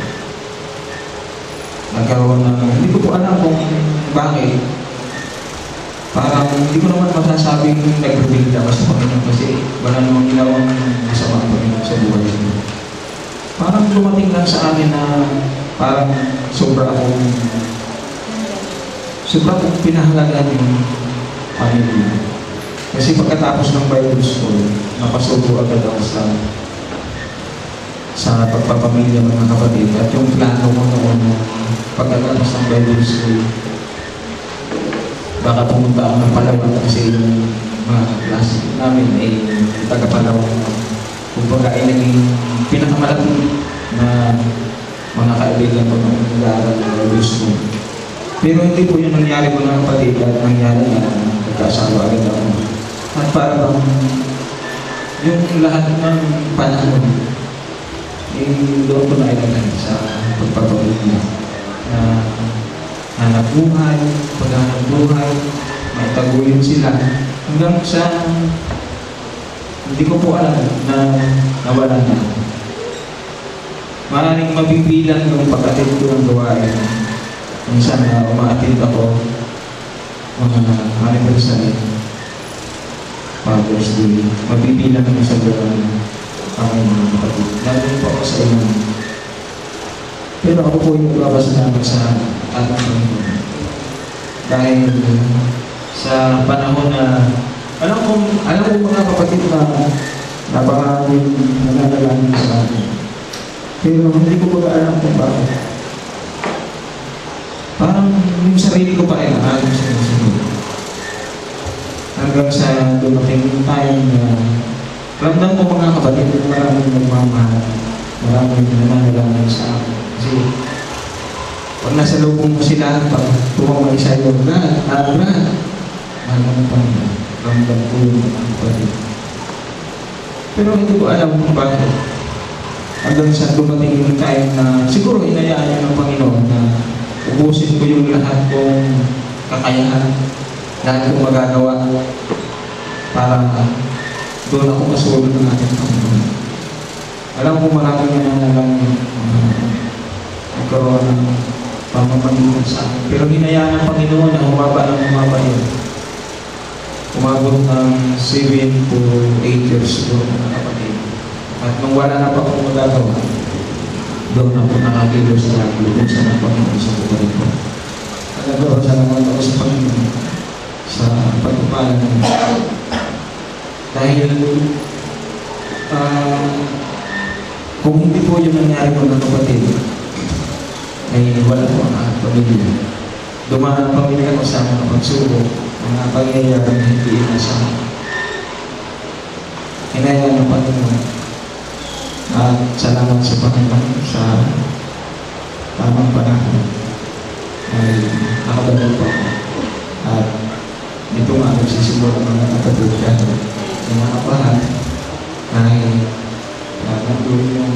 nagkaroon ng, hindi ko po alam kung bakit. Parang hindi ko naman masasabing nag-rebuild ako sa Panginoon kasi wala namang ginawang masama ang Panginoon sa buhay ko. Parang dumating lang sa akin na parang sobra akong sobra akong pinahalagan yung pamilya. Kasi pagkatapos ng Bible School, napasubo agad ako sa sa pagpapamilya mga kapatid. At yung plano ko noon pagkatapos ng Bible School, baka pumunta ako ng Palawan kasi yung mga klase namin ay taga-Palawan. Kumbaga ay naging pinakamalaki na mga kaibigan ko nung nag-aaral ng Bible School. Pero hindi po yung nangyari ko ng kapatid at nangyari na nagkasawa agad ako. At parang yung lahat ng panahon eh, doon ko na ilagay sa pagpapamilya na hanap buhay, paghanap buhay, tagulin sila hanggang sa hindi ko po alam na nawala na. Maaaring mabibilang yung pag-attend ko ng gawain. Minsan na uma-attend ako mga anniversary, Father's Day, mabibilang yung sa gawain ang mga kapatid. Lalo po ako sa inyo. Pero ako po yung babasalamat sa ating Panginoon. Dahil sa panahon na alam ko, alam ko mga kapatid na napakaraming nananalangin sa akin. Pero hindi ko ba alam kung bakit. Parang yung sarili ko pa rin ang aking sinusunod. Hanggang sa dumating yung time na ramdam ko mga kapatid na maraming nagmamahal, maraming nananalangin sa akin. Kasi pag nasa loob mo sila, pag tumamay sa'yo, Brad, ah, Brad, mahal mo ng Panginoon, ramdam ko yung mga kapatid. Pero hindi ko alam kung bakit. Hanggang sa dumating yung time na siguro inayaan niya ng Panginoon na ubusin ko yung lahat kong kakayahan, lahat kong magagawa para doon ako masulod ng ating Panginoon. Alam ko maraming nananalangin nagkaroon ng pamamagitan sa akin. Pero hinayaan ng Panginoon na humaba ng humaba yun. Umabot ng seven to eight years siguro mga kapatid. At nung wala na pa akong magagawa, doon ako nakakilos sa lubog sa ng Panginoon sa buhay ko. Nagkaroon sa naman ako sa Panginoon sa pagpapalan ng dahil uh, kung hindi po yung nangyari ko ng kapatid, ay wala po ang aking pamilya. Dumaan ang pamilya ko sa mga pagsubok, mga pangyayari na hindi inasama. Hinayaan ng Panginoon. At salamat sa Panginoon sa tamang panahon ay nakabalik po ako. At ito nga nagsisimula ng mga kapatid dahil yung mga pahat ay nandun yung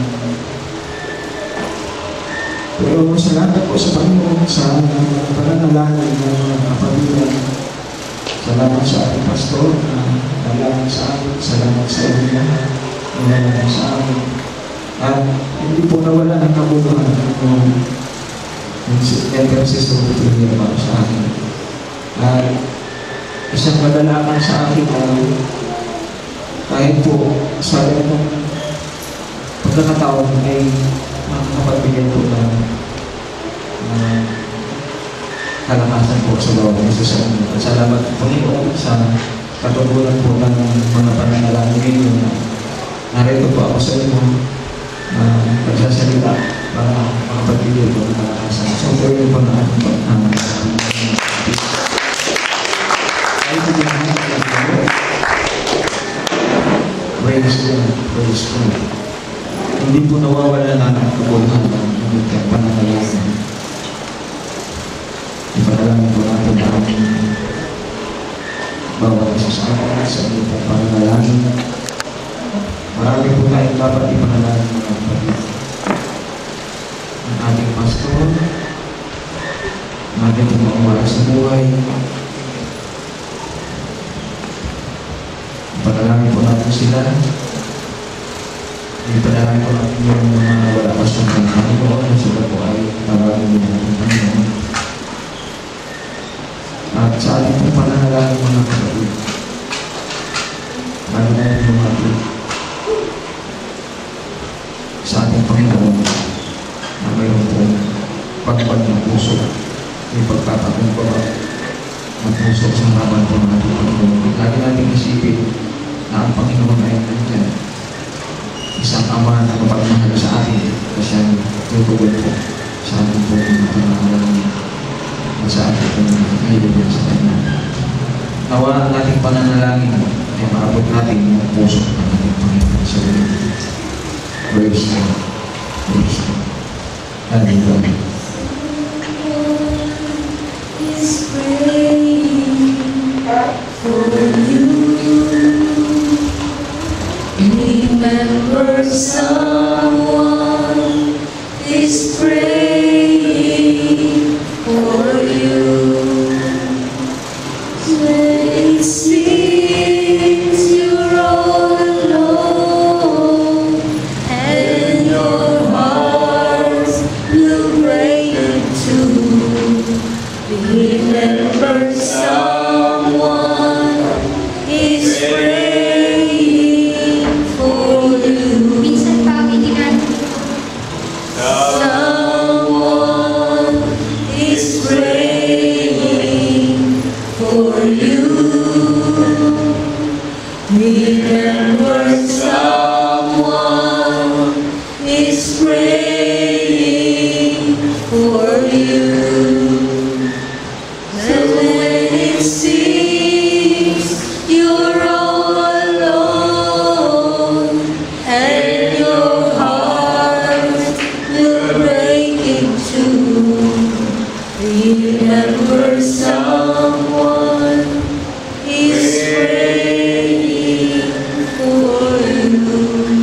pero salamat po sa Panginoon sa pananalangin ng mga kapatid. Salamat sa ating pastor na nalangin sa amin. Salamat sa inyo lahat na nalangin sa amin. At hindi po nawala ng kabunuhan ng intercessor niya para sa akin. At isang madalaman sa akin ay kahit po sa ganitong pagkakataon ay makapagbigay po ng uh, kalakasan po sa bawat isa sa inyo. At salamat po Panginoon sa katugunan po ng mga pananalangin ninyo na narito po ako sa inyo na uh, nagsasalita para makapagbigay po ng kalakasan. So, po yun po na ating pagkakas. Ay, po din ang praise God, praise God. Hindi po nawawala na ang kabuluhan ng aming pananalangin. Ipanalangin po natin ang aming bawat isa sa akin sa aming pananalangin. Marami po tayong dapat ipanalangin mga kapatid. Ang ating pastor, ang ating pumawala sa buhay. Ipanalangin po natin sila. Ipanalangin ko natin yung mga wala pa sa mga Panginoon na sila po ay maraming ng Panginoon. At sa ating pong pananalangin mga kapatid, ano na yung lumapit sa ating Panginoon na mayroon pong pagpag ng puso, may pagtatapong ko ng puso sa harapan po ng ating Panginoon. Lagi natin isipin na ang Panginoon ay nandiyan. Isang ama na mapagmahal sa atin kasi ang tutugon po sa ating po ng pananalangin at sa ating po ng kahiligyan sa Kanya. Nawa ang ating pananalangin ay maabot natin yung puso ng ating Panginoon sa ulit. Praise God. Praise God. Hallelujah. Is praying for you. Remember someone is praying for you. it seems you're all alone, and your hearts will break in two, remember someone is praying for you. Minsan pa kami ginagawa. Someone is praying for you. Remember, someone is praying for you. And when it seems you're all alone, and your heart will break in two, remember someone is praying for you.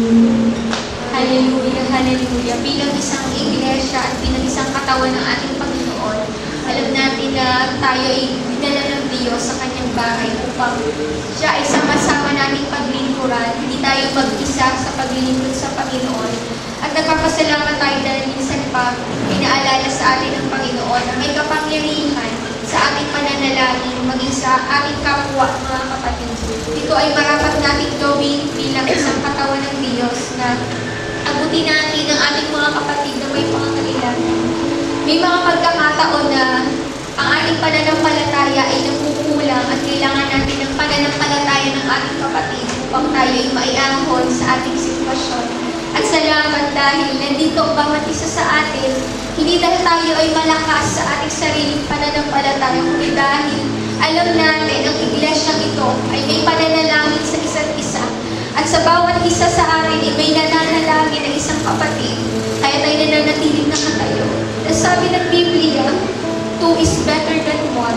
Hallelujah, hallelujah. Bilang isang iglesia at bilang isang katawan ng ating Panginoon, alam natin na tayo ay dinala ng Diyos sa kanyang bahay upang siya ay sama-sama nating paglingkuran. Hindi tayo mag-isa sa paglilingkod sa Panginoon. At nagpapasalamat tayo dahil minsan pa inaalala sa atin ng Panginoon na may kapangyarihan sa ating pananalangin, maging sa ating kapwa, mga kapatid. Ito ay marapat natin gawin bilang isang katawan ng Diyos na abutin natin ang ating mga kapatid na may pangangailangan. May mga pagkakataon na ang ating pananampalataya ay nagkukulang at kailangan natin ng pananampalataya ng ating kapatid upang tayo ay maiahon sa ating sitwasyon. At salamat dahil nandito ang bawat isa sa atin, hindi dahil tayo ay malakas sa ating sariling pananampalataya, kundi dahil alam natin ang iglesyang ito ay may pananalangin sa isa't isa. At sa bawat isa sa atin ay may nananalangin ng isang kapatid, kaya tayo nananatiling nakatayo. At sabi ng Biblia, two is better than one.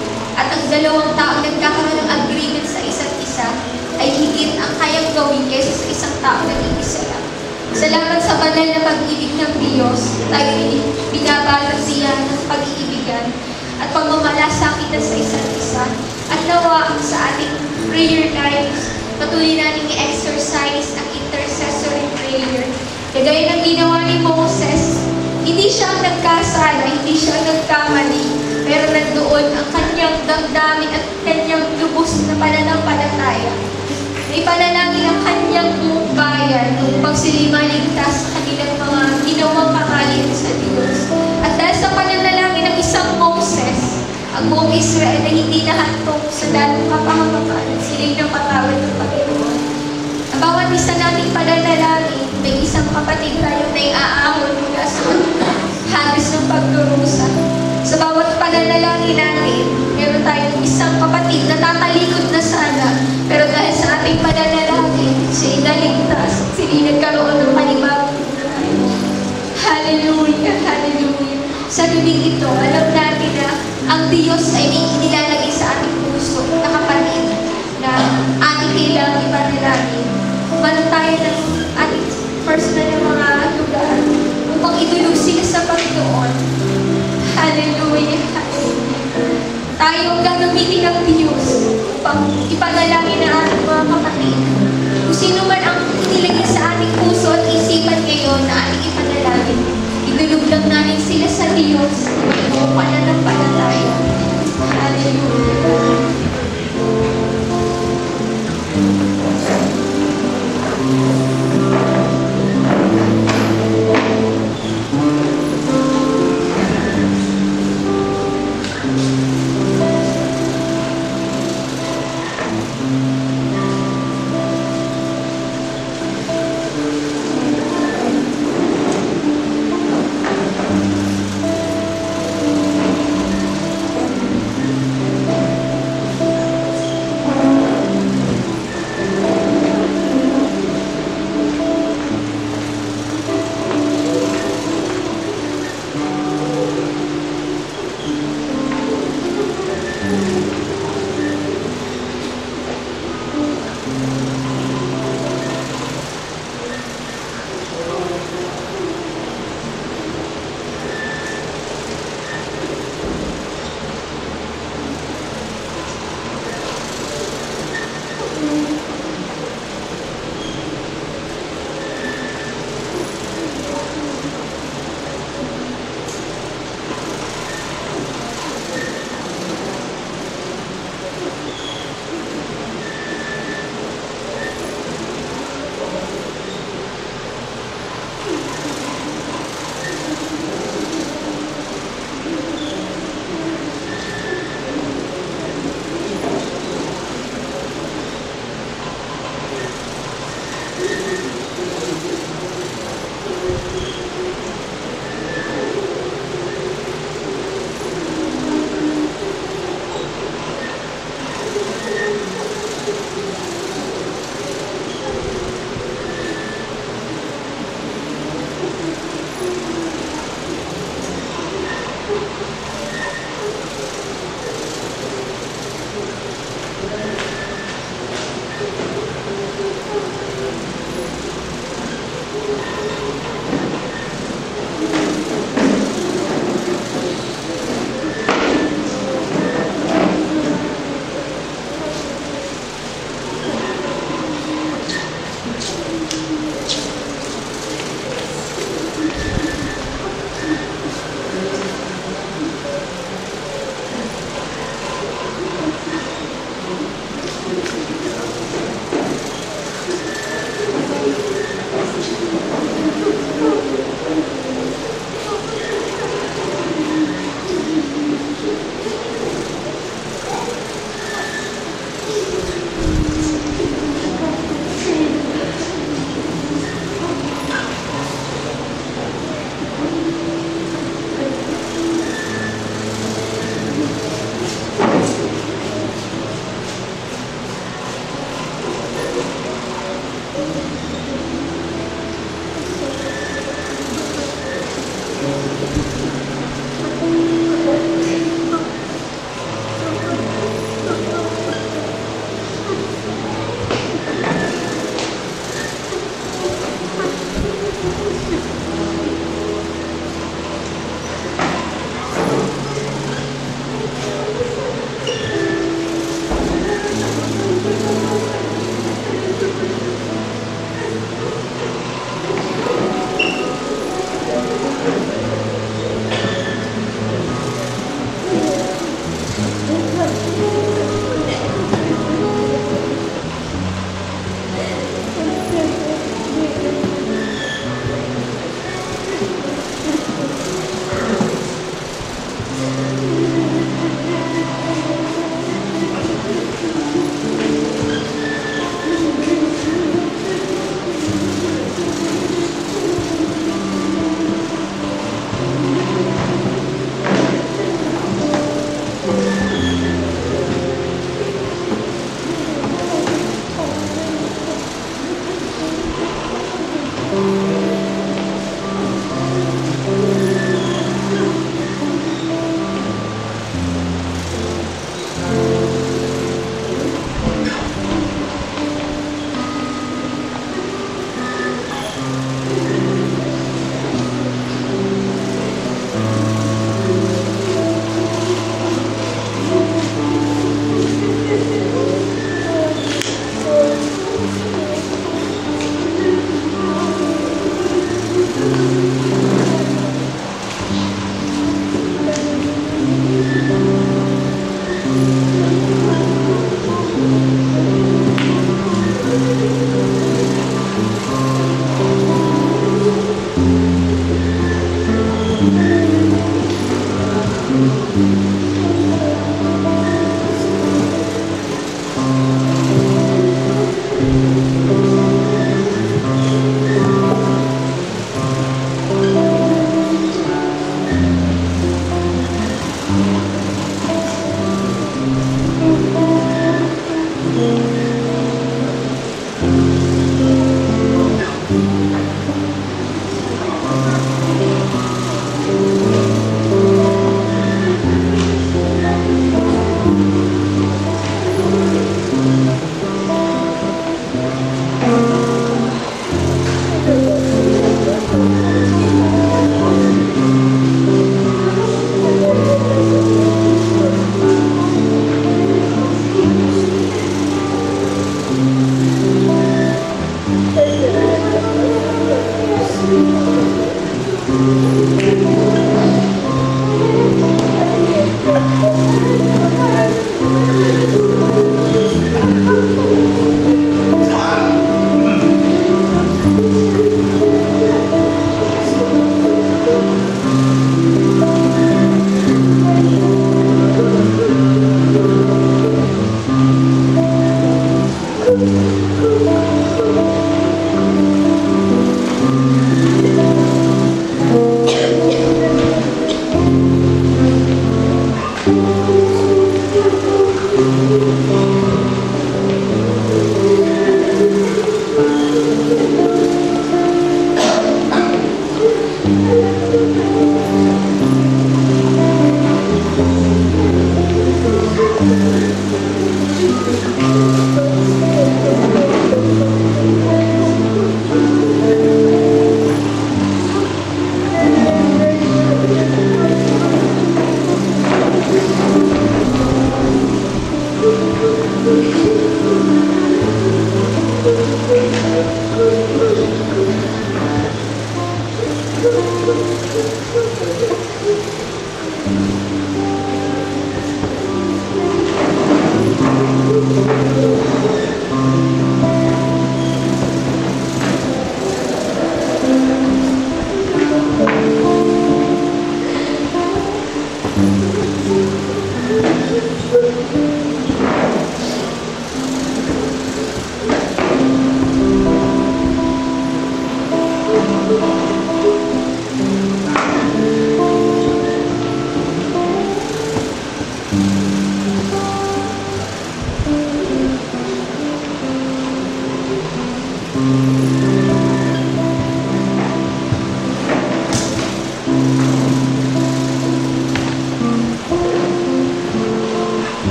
At ang dalawang tao nagkakaroon ng agreement sa isa't isa ay higit ang kayang gawin kaysa sa isang tao na iisa lang. Salamat sa banal na pag-ibig ng Diyos, tayo binabalot siya ng pag-iibigan at pagmamalasakitan sa isa't isa. At nawa sa ating prayer lives, patuloy natin i-exercise ang intercessory prayer. Kagaya ng ginawa ni Moses, hindi siya ang nagkasala, hindi siya ang nagkamali, pero nandoon ang kanyang damdamin at kanyang lubos na pananampalataya. May panalangin ang kanyang buong bayan upang sila maligtas sa kanilang mga ginawang pangalan sa Diyos. At dahil sa pananalangin ng isang Moses, ang buong Israel ay hindi nahantong sa dalong kapahamakan at sila'y napatawad ng Panginoon. Ang bawat isa nating pananalangin, may isang kapatid tayo na iaahon mula sa hagis ng pagdurusa. Sa bawat pananalangin natin, meron tayong isang kapatid na tatalikod na sana, pero dahil sa ating pananalangin, siya'y naligtas, siya'y nagkaroon ng panibagong buhay. Hallelujah, hallelujah. Sa gabing ito, alam natin na ang Diyos ay may inilalagay sa ating puso na kapatid na ating kailangang ipanalangin. Kumalang tayo ng ating personal na mga lugar upang idulog sila sa Panginoon. Hallelujah, hallelujah. Tayo ang gagamitin ng Diyos upang ipanalangin ang ating mga kapatid. Kung sino man ang inilagay sa ating puso at isipan ngayon na ating ipanalangin, idulog lang natin sila sa Diyos upang pananampalataya. Hallelujah.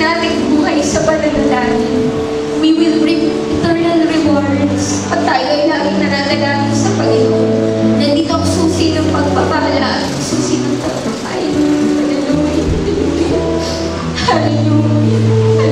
nating buhay sa pananalangin, we will reap eternal rewards. At tayo ay laging nananalangin sa Panginoon. Nandito ang susi ng pagpapala, susi ng pagpapay. Hallelujah. Hallelujah.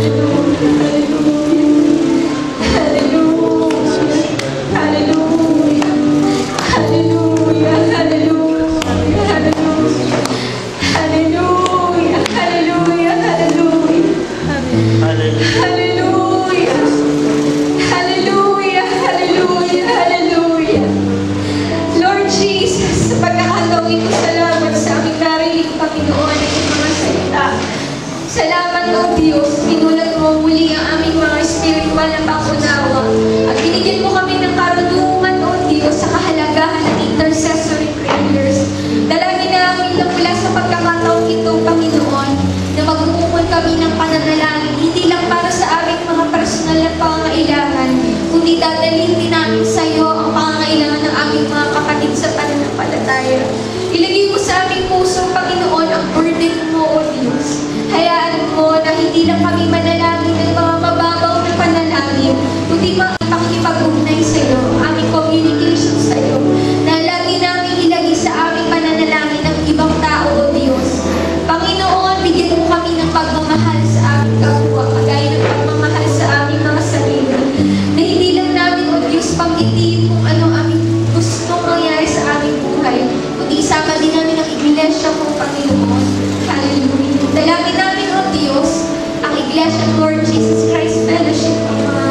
Salamat o Diyos, pinulat mo muli ang aming mga spiritual na pangunawa at binigyan mo kami ng karunungan o Diyos sa kahalagahan ng intercessory prayers. Dalangin namin na mula sa pagkakataong ito, Panginoon, na mag-uukol kami ng pananalangin, hindi lang para sa aming mga personal na pangangailangan, kundi dadalhin din namin sa iyo ang pangangailangan ng aming mga kapatid sa pananampalataya. Ilagay mo sa aming puso, Panginoon, ang burden mo, O Diyos. Hayaan mo na hindi lang kami manalangin ng mga mababaw na panalangin, kundi makipag-ugnay sa iyo, aming communication sa iyo, na lagi namin ilagay sa aming pananalangin ng ibang tao, O Diyos. Panginoon, bigyan mo kami ng pagmamahal sa aming kapwa, kagaya ng pagmamahal sa aming mga sarili, na hindi lang namin, O Diyos, panggitiin kung ano aming gustong mangyari sa aming buhay, kundi isama din namin ang iglesia mo, Panginoon. Hallelujah. Dalangin namin, O Diyos, ang Iglesia ng Lord Jesus Christ Fellowship, ang mga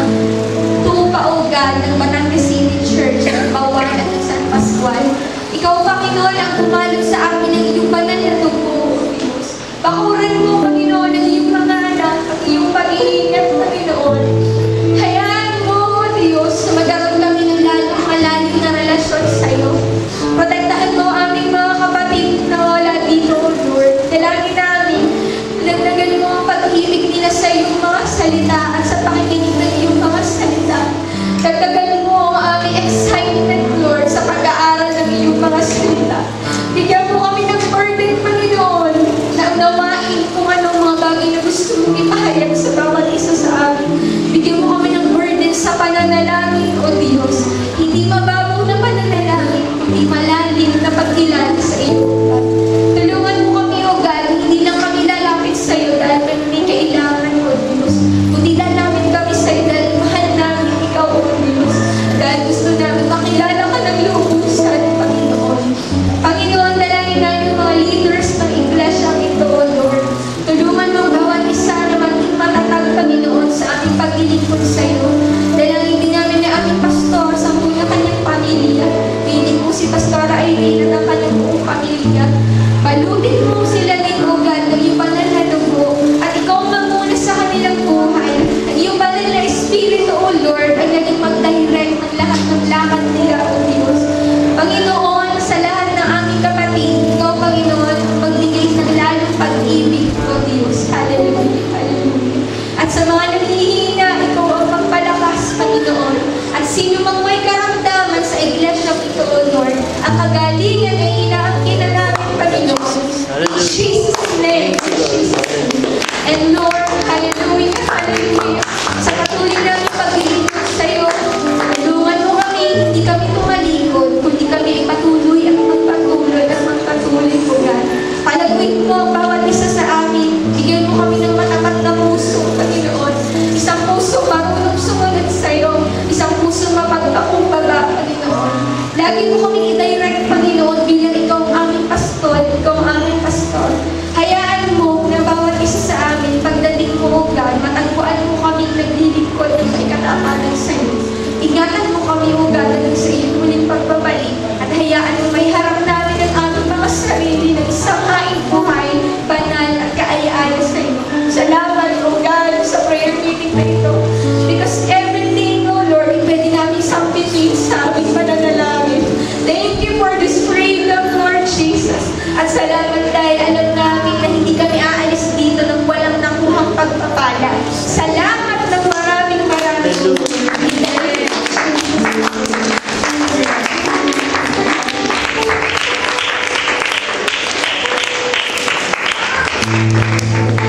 tupaugan ng Batangas City Church, ng Bawan at ng San Pascual. Ikaw, Panginoon, ang pumalog sa amin ng iyong banal na dugo, O Diyos. Bakuran mo, Panginoon, ang iyong mga anak, ang iyong pag-iingat, Panginoon. Hayaan mo, O Diyos, na magkaroon kami ng lalong malalim na relasyon sa iyo. Protektahan mo aming mga kapatid na wala dito, O Lord. Dalangin namin, nagdagan mo ang pag-ibig nila sa iyong mga salita at sa pakikinig ng iyong mga salita. Dagdagan mo ang aming excitement, Lord, sa pag-aaral ng iyong mga salita. Bigyan mo kami ng burden, Panginoon, na unawain kung anong mga bagay na gusto mong ipahayag sa bawat isa sa amin. Bigyan mo kami ng burden sa pananalangin, O Diyos. Hindi mababaw na pananalangin, kundi malalim na pagkilala sa iyo. Tulungan mo kami, O God, hindi lang kami lalapit sa iyo dahil may kailangan, O Diyos, kundi lalapit kami sa iyo dahil mahal namin ikaw, O Diyos, dahil gusto namin makilala ka ng lubusan, Panginoon. Panginoon, dalangin namin mga leaders ng iglesia ito, O Lord. Tulungan mo bawat isa na maging matatag, Panginoon, sa aming paglilingkod sa iyo. Dalangin din namin na aming pastor sa muna kanyang pamilya. Pinig mo si Pastora Irene at ang kanyang buong pamilya. Balutin mo sila din, O God, ng iyong banal na dugo at ikaw mamuna sa kanilang buhay. Ang iyong banal na Espiritu, O Lord, ay naging mag-direct ng lahat ng lakad nila, O Diyos. Panginoon, sa lahat ng aming kapatid, ikaw, Panginoon, magbigay ng lalong pag-ibig, O Diyos. Hallelujah, hallelujah. At sa mga naghihina, ikaw ang magpalakas, Panginoon. At sino mang may karamdaman sa iglesia ito, O Lord, ang kagalingan ay inaangkin na namin, Panginoon. In Jesus' name, in Jesus' name. And Lord, hallelujah, hallelujah. Sa patuloy namin paglilingkod sa iyo, tulungan mo kami, hindi kami tumalikod, kundi kami ay patuloy at magpatuloy at magpatuloy, O God. Palaguin mo ang bawat isa sa amin. Bigyan mo kami ng matapat na puso, Panginoon. Isang puso marunong sumunod sa iyo. Isang puso mapagpakumbaba, Panginoon. Lagi mo kami i-direct, Panginoon, bilang ikaw ang aming pastor, ikaw ang aming pastor. Hayaan mo na bawat isa sa amin, pagdating mo, O God, matagpuan mo kami naglilingkod ng may katamanan sa iyo. Ingatan mo kami, O God, hanggang sa iyong muling pagbabalik. At hayaan mo may harap namin ang aming mga sarili ng isang haing buhay, banal at kaaya-aya sa iyo. Salamat, O God, sa prayer meeting na ito. Because everything, O Lord, ay pwede namin sampitin sa aming pananalangin. Thank you for this freedom, Lord Jesus. At salamat dahil alam namin na hindi kami aalis dito ng walang nakuhang pagpapala. Salamat ng maraming maraming. Amen.